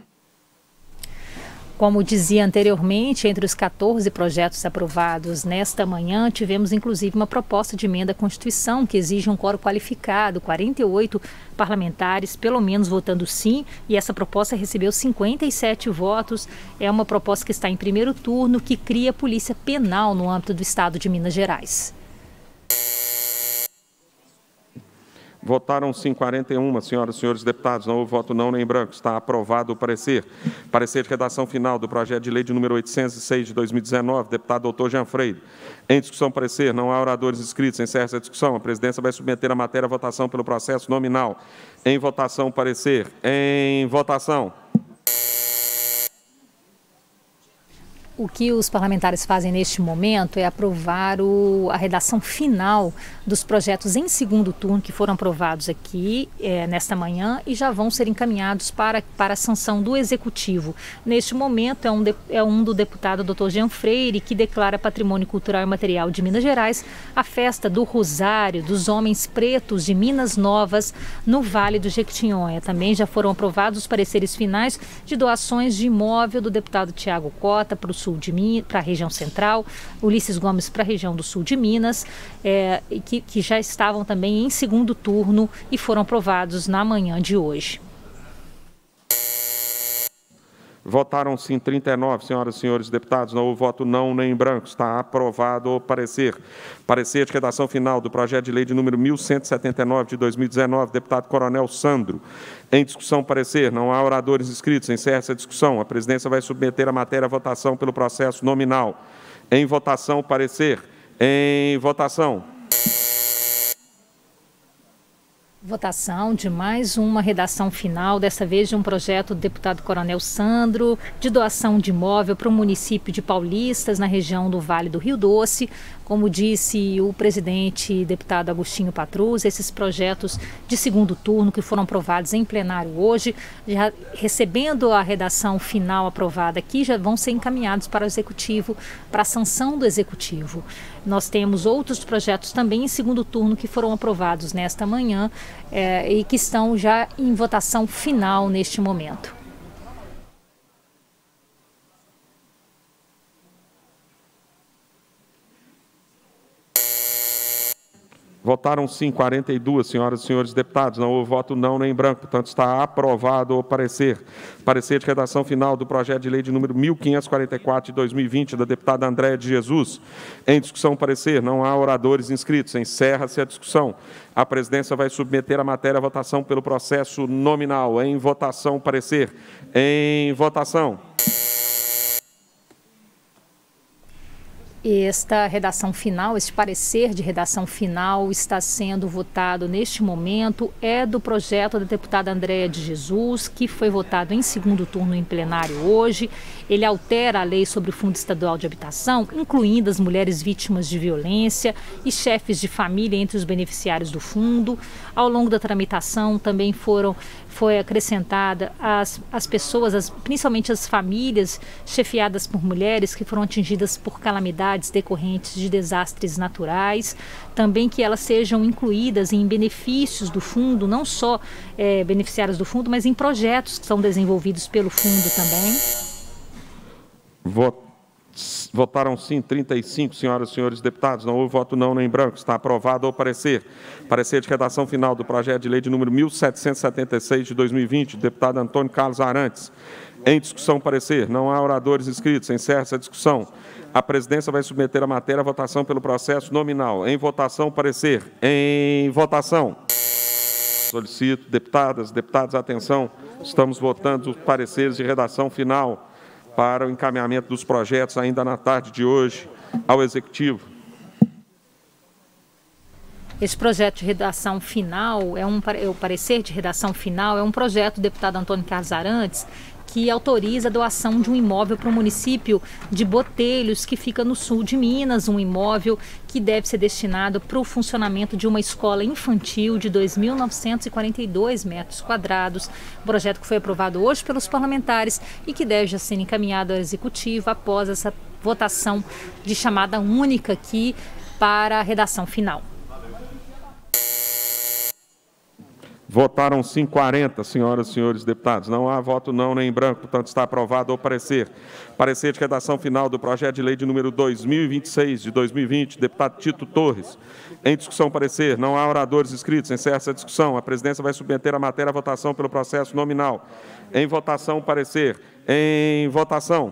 Como dizia anteriormente, entre os 14 projetos aprovados nesta manhã, tivemos inclusive uma proposta de emenda à Constituição que exige um quórum qualificado, 48 parlamentares, pelo menos votando sim, e essa proposta recebeu 57 votos. É uma proposta que está em primeiro turno, que cria polícia penal no âmbito do Estado de Minas Gerais. Votaram sim 41, senhoras e senhores deputados. Não houve voto não nem branco. Está aprovado o parecer. Parecer de redação final do projeto de lei de número 806 de 2019, deputado doutor Jean Freire. Em discussão, parecer. Não há oradores inscritos. Encerra essa discussão. A presidência vai submeter a matéria à votação pelo processo nominal. Em votação, parecer. Em votação. O que os parlamentares fazem neste momento é aprovar a redação final dos projetos em segundo turno que foram aprovados aqui nesta manhã e já vão ser encaminhados para a sanção do Executivo. Neste momento é um do deputado Dr. Jean Freire, que declara Patrimônio Cultural e Material de Minas Gerais a festa do Rosário dos Homens Pretos de Minas Novas, no Vale do Jequitinhonha. Também já foram aprovados os pareceres finais de doações de imóvel do deputado Tiago Cota para o para a região central, Ulisses Gomes para a região do sul de Minas, que já estavam também em segundo turno e foram aprovados na manhã de hoje. Votaram sim 39, senhoras e senhores deputados. Não houve voto não nem branco. Está aprovado o parecer. Parecer de redação final do projeto de lei de número 1179 de 2019, deputado Coronel Sandro. Em discussão, parecer. Não há oradores inscritos. Encerra essa discussão. A presidência vai submeter a matéria à votação pelo processo nominal. Em votação, parecer. Em votação. Votação de mais uma redação final, dessa vez de um projeto do deputado Coronel Sandro, de doação de imóvel para o município de Paulistas, na região do Vale do Rio Doce. Como disse o presidente deputado Agostinho Patrus, esses projetos de segundo turno que foram aprovados em plenário hoje, já recebendo a redação final aprovada aqui, já vão ser encaminhados para o Executivo, para a sanção do Executivo. Nós temos outros projetos também em segundo turno que foram aprovados nesta manhã e que estão já em votação final neste momento. Votaram sim 42, senhoras e senhores deputados. Não houve voto não nem branco, portanto está aprovado o parecer. Parecer de redação final do projeto de lei de número 1544 de 2020, da deputada Andréia de Jesus. Em discussão, parecer. Não há oradores inscritos. Encerra-se a discussão. A presidência vai submeter a matéria à votação pelo processo nominal. Em votação, parecer. Em votação. Esta redação final, este parecer de redação final está sendo votado neste momento, é do projeto da deputada Andréia de Jesus, que foi votado em segundo turno em plenário hoje. Ele altera a lei sobre o Fundo Estadual de Habitação, incluindo as mulheres vítimas de violência e chefes de família entre os beneficiários do fundo. Ao longo da tramitação também foi acrescentada as pessoas, principalmente as famílias chefiadas por mulheres que foram atingidas por calamidades decorrentes de desastres naturais, também que elas sejam incluídas em benefícios do fundo, não só beneficiários do fundo, mas em projetos que são desenvolvidos pelo fundo também. Votaram sim 35, senhoras e senhores deputados. Não houve voto não nem branco. Está aprovado o parecer. Parecer de redação final do projeto de lei de número 1776 de 2020, do deputado Antônio Carlos Arantes. Em discussão, parecer. Não há oradores inscritos. Encerra essa discussão. A presidência vai submeter a matéria à votação pelo processo nominal. Em votação, parecer. Em votação. Solicito, deputadas, deputados, atenção. Estamos votando os pareceres de redação final para o encaminhamento dos projetos ainda na tarde de hoje ao Executivo. Esse projeto de redação final, o parecer de redação final, é um projeto do deputado Antônio Carlos Arantes, que autoriza a doação de um imóvel para o município de Botelhos, que fica no sul de Minas, um imóvel que deve ser destinado para o funcionamento de uma escola infantil de 2.942 metros quadrados. Um projeto que foi aprovado hoje pelos parlamentares e que deve já ser encaminhado ao Executivo após essa votação de chamada única aqui para a redação final. Votaram sim 40, senhoras e senhores deputados. Não há voto não nem branco, portanto está aprovado o parecer. Parecer de redação final do projeto de lei de número 2026 de 2020, deputado Tito Torres. Em discussão, parecer. Não há oradores inscritos. Encerra essa discussão. A presidência vai submeter a matéria à votação pelo processo nominal. Em votação, parecer. Em votação.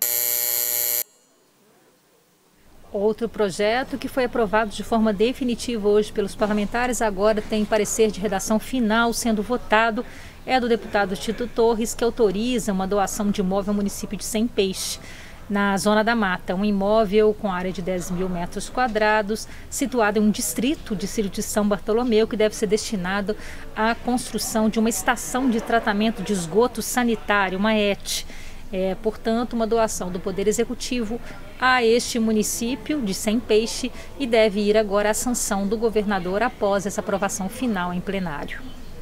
Outro projeto que foi aprovado de forma definitiva hoje pelos parlamentares, agora tem parecer de redação final sendo votado, é do deputado Tito Torres, que autoriza uma doação de imóvel ao município de Sem Peixe, na Zona da Mata. Um imóvel com área de 10.000 metros quadrados, situado em um distrito de Círio de São Bartolomeu, que deve ser destinado à construção de uma estação de tratamento de esgoto sanitário, uma ET. Portanto, uma doação do Poder Executivo a este município de Sem Peixe e deve ir agora à sanção do governador após essa aprovação final em plenário.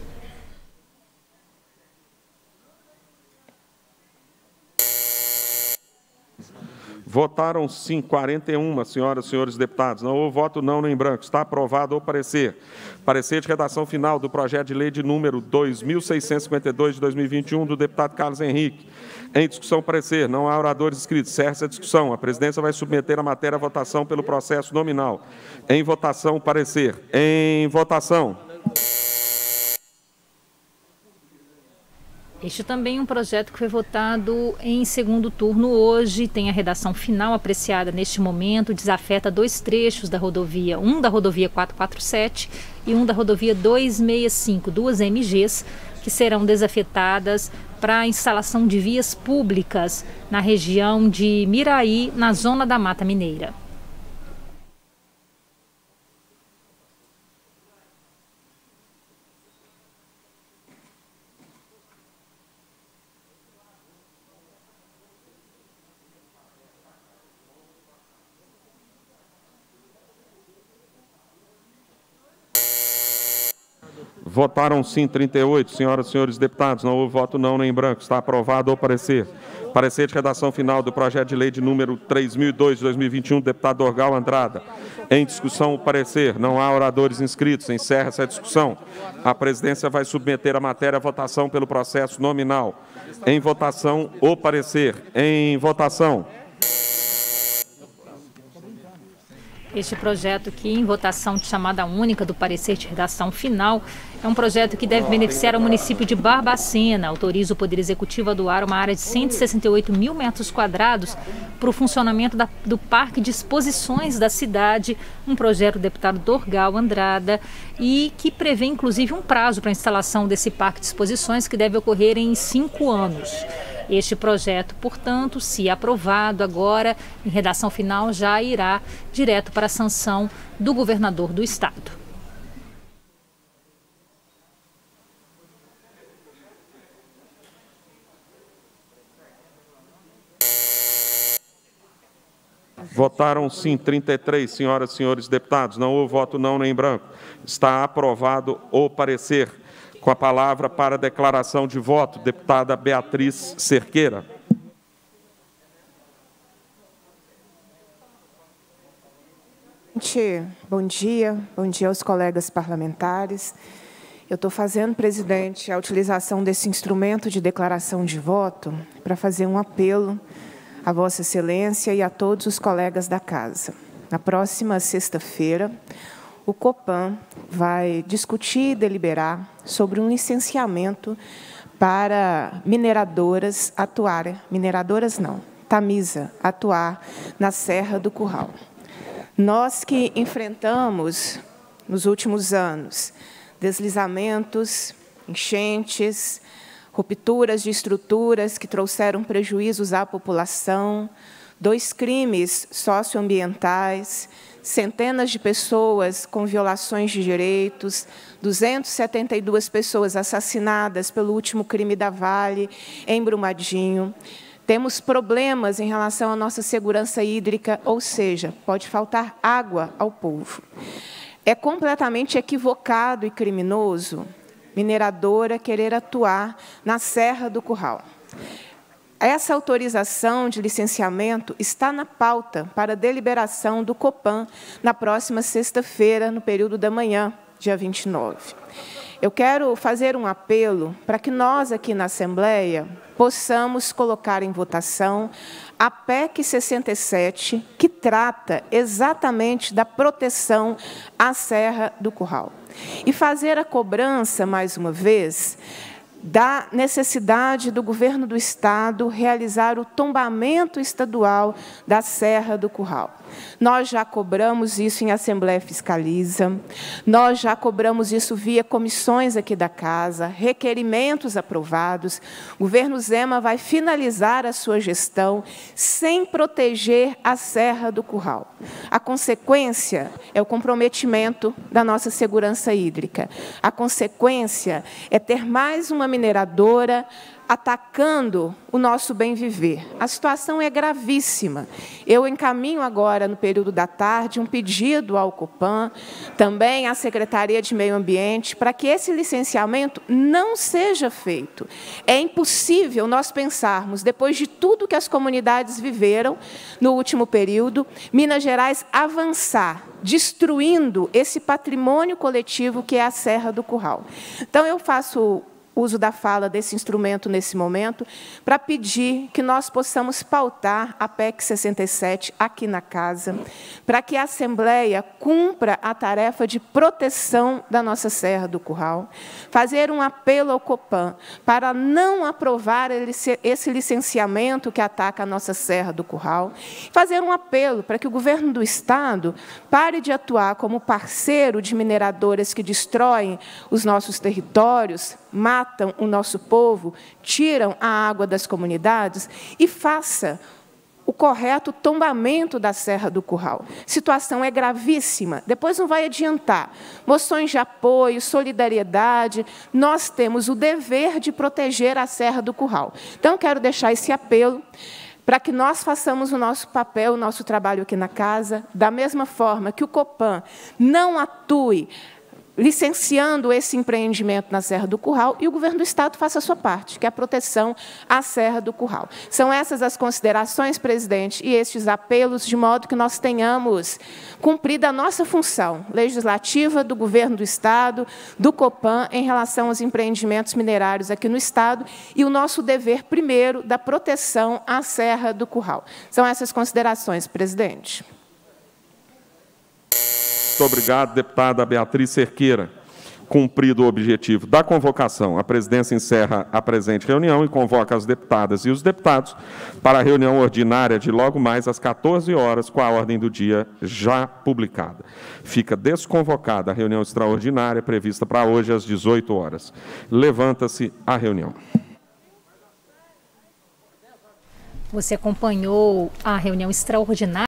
Votaram sim 41, senhoras e senhores deputados. Não houve voto não nem branco. Está aprovado o parecer. Parecer de redação final do projeto de lei de número 2652 de 2021 do deputado Carlos Henrique. Em discussão, parecer. Não há oradores inscritos. Encerra essa discussão. A presidência vai submeter a matéria à votação pelo processo nominal. Em votação, parecer. Em votação. Este também é um projeto que foi votado em segundo turno hoje, tem a redação final apreciada neste momento, desafeta dois trechos da rodovia, um da rodovia 447 e um da rodovia 265, duas MGs, que serão desafetadas para a instalação de vias públicas na região de Miraí, na zona da Mata Mineira. Votaram sim 38, senhoras e senhores deputados. Não houve voto não nem branco. Está aprovado o parecer. Parecer de redação final do projeto de lei de número 3002 de 2021, do deputado Dorgal Andrada. Em discussão, o parecer. Não há oradores inscritos. Encerra essa discussão. A presidência vai submeter a matéria à votação pelo processo nominal. Em votação, o parecer. Em votação. Este projeto aqui, em votação de chamada única do parecer de redação final, é um projeto que deve beneficiar o município de Barbacena. Autoriza o Poder Executivo a doar uma área de 168.000 metros quadrados para o funcionamento do Parque de Exposições da cidade, um projeto do deputado Dorgal Andrada, e que prevê, inclusive, um prazo para a instalação desse Parque de Exposições que deve ocorrer em 5 anos. Este projeto, portanto, se aprovado agora, em redação final, já irá direto para a sanção do governador do estado. Votaram sim 33, senhoras e senhores deputados. Não houve voto não nem em branco. Está aprovado o parecer. Com a palavra para a declaração de voto, deputada Beatriz Cerqueira. Bom dia aos colegas parlamentares. Eu estou fazendo, presidente, a utilização desse instrumento de declaração de voto para fazer um apelo a Vossa Excelência e a todos os colegas da Casa. Na próxima sexta-feira, o Copan vai discutir e deliberar sobre um licenciamento para mineradoras atuarem, Tamisa, atuar na Serra do Curral. Nós que enfrentamos, nos últimos anos, deslizamentos, enchentes, rupturas de estruturas que trouxeram prejuízos à população, 2 crimes socioambientais, centenas de pessoas com violações de direitos, 272 pessoas assassinadas pelo último crime da Vale, em Brumadinho. Temos problemas em relação à nossa segurança hídrica, ou seja, pode faltar água ao povo. É completamente equivocado e criminoso mineradora querer atuar na Serra do Curral. Essa autorização de licenciamento está na pauta para deliberação do Copan na próxima sexta-feira, no período da manhã, dia 29. Eu quero fazer um apelo para que nós, aqui na Assembleia, possamos colocar em votação a PEC 67, que trata exatamente da proteção à Serra do Curral. E fazer a cobrança, mais uma vez, da necessidade do governo do Estado realizar o tombamento estadual da Serra do Curral. Nós já cobramos isso em Assembleia Fiscaliza, nós já cobramos isso via comissões aqui da Casa, requerimentos aprovados. O governo Zema vai finalizar a sua gestão sem proteger a Serra do Curral. A consequência é o comprometimento da nossa segurança hídrica. A consequência é ter mais uma mineradora atacando o nosso bem viver. A situação é gravíssima. Eu encaminho agora, no período da tarde, um pedido ao Copan, também à Secretaria de Meio Ambiente, para que esse licenciamento não seja feito. É impossível nós pensarmos, depois de tudo que as comunidades viveram no último período, Minas Gerais avançar, destruindo esse patrimônio coletivo que é a Serra do Curral. Então, eu faço uso da fala desse instrumento nesse momento, para pedir que nós possamos pautar a PEC 67 aqui na Casa, para que a Assembleia cumpra a tarefa de proteção da nossa Serra do Curral, fazer um apelo ao Copan para não aprovar esse licenciamento que ataca a nossa Serra do Curral, fazer um apelo para que o governo do Estado pare de atuar como parceiro de mineradoras que destroem os nossos territórios, matam o nosso povo, tiram a água das comunidades e faça o correto tombamento da Serra do Curral. A situação é gravíssima, depois não vai adiantar. Moções de apoio, solidariedade, nós temos o dever de proteger a Serra do Curral. Então, quero deixar esse apelo para que nós façamos o nosso papel, o nosso trabalho aqui na Casa, da mesma forma que o Copan não atue licenciando esse empreendimento na Serra do Curral, e o governo do Estado faça a sua parte, que é a proteção à Serra do Curral. São essas as considerações, presidente, e estes apelos, de modo que nós tenhamos cumprido a nossa função legislativa do governo do Estado, do Copan, em relação aos empreendimentos minerários aqui no Estado, e o nosso dever, primeiro, da proteção à Serra do Curral. São essas considerações, presidente. Muito obrigado, deputada Beatriz Cerqueira. Cumprido o objetivo da convocação, a presidência encerra a presente reunião e convoca as deputadas e os deputados para a reunião ordinária de logo mais às 14 horas, com a ordem do dia já publicada. Fica desconvocada a reunião extraordinária prevista para hoje às 18 horas. Levanta-se a reunião. Você acompanhou a reunião extraordinária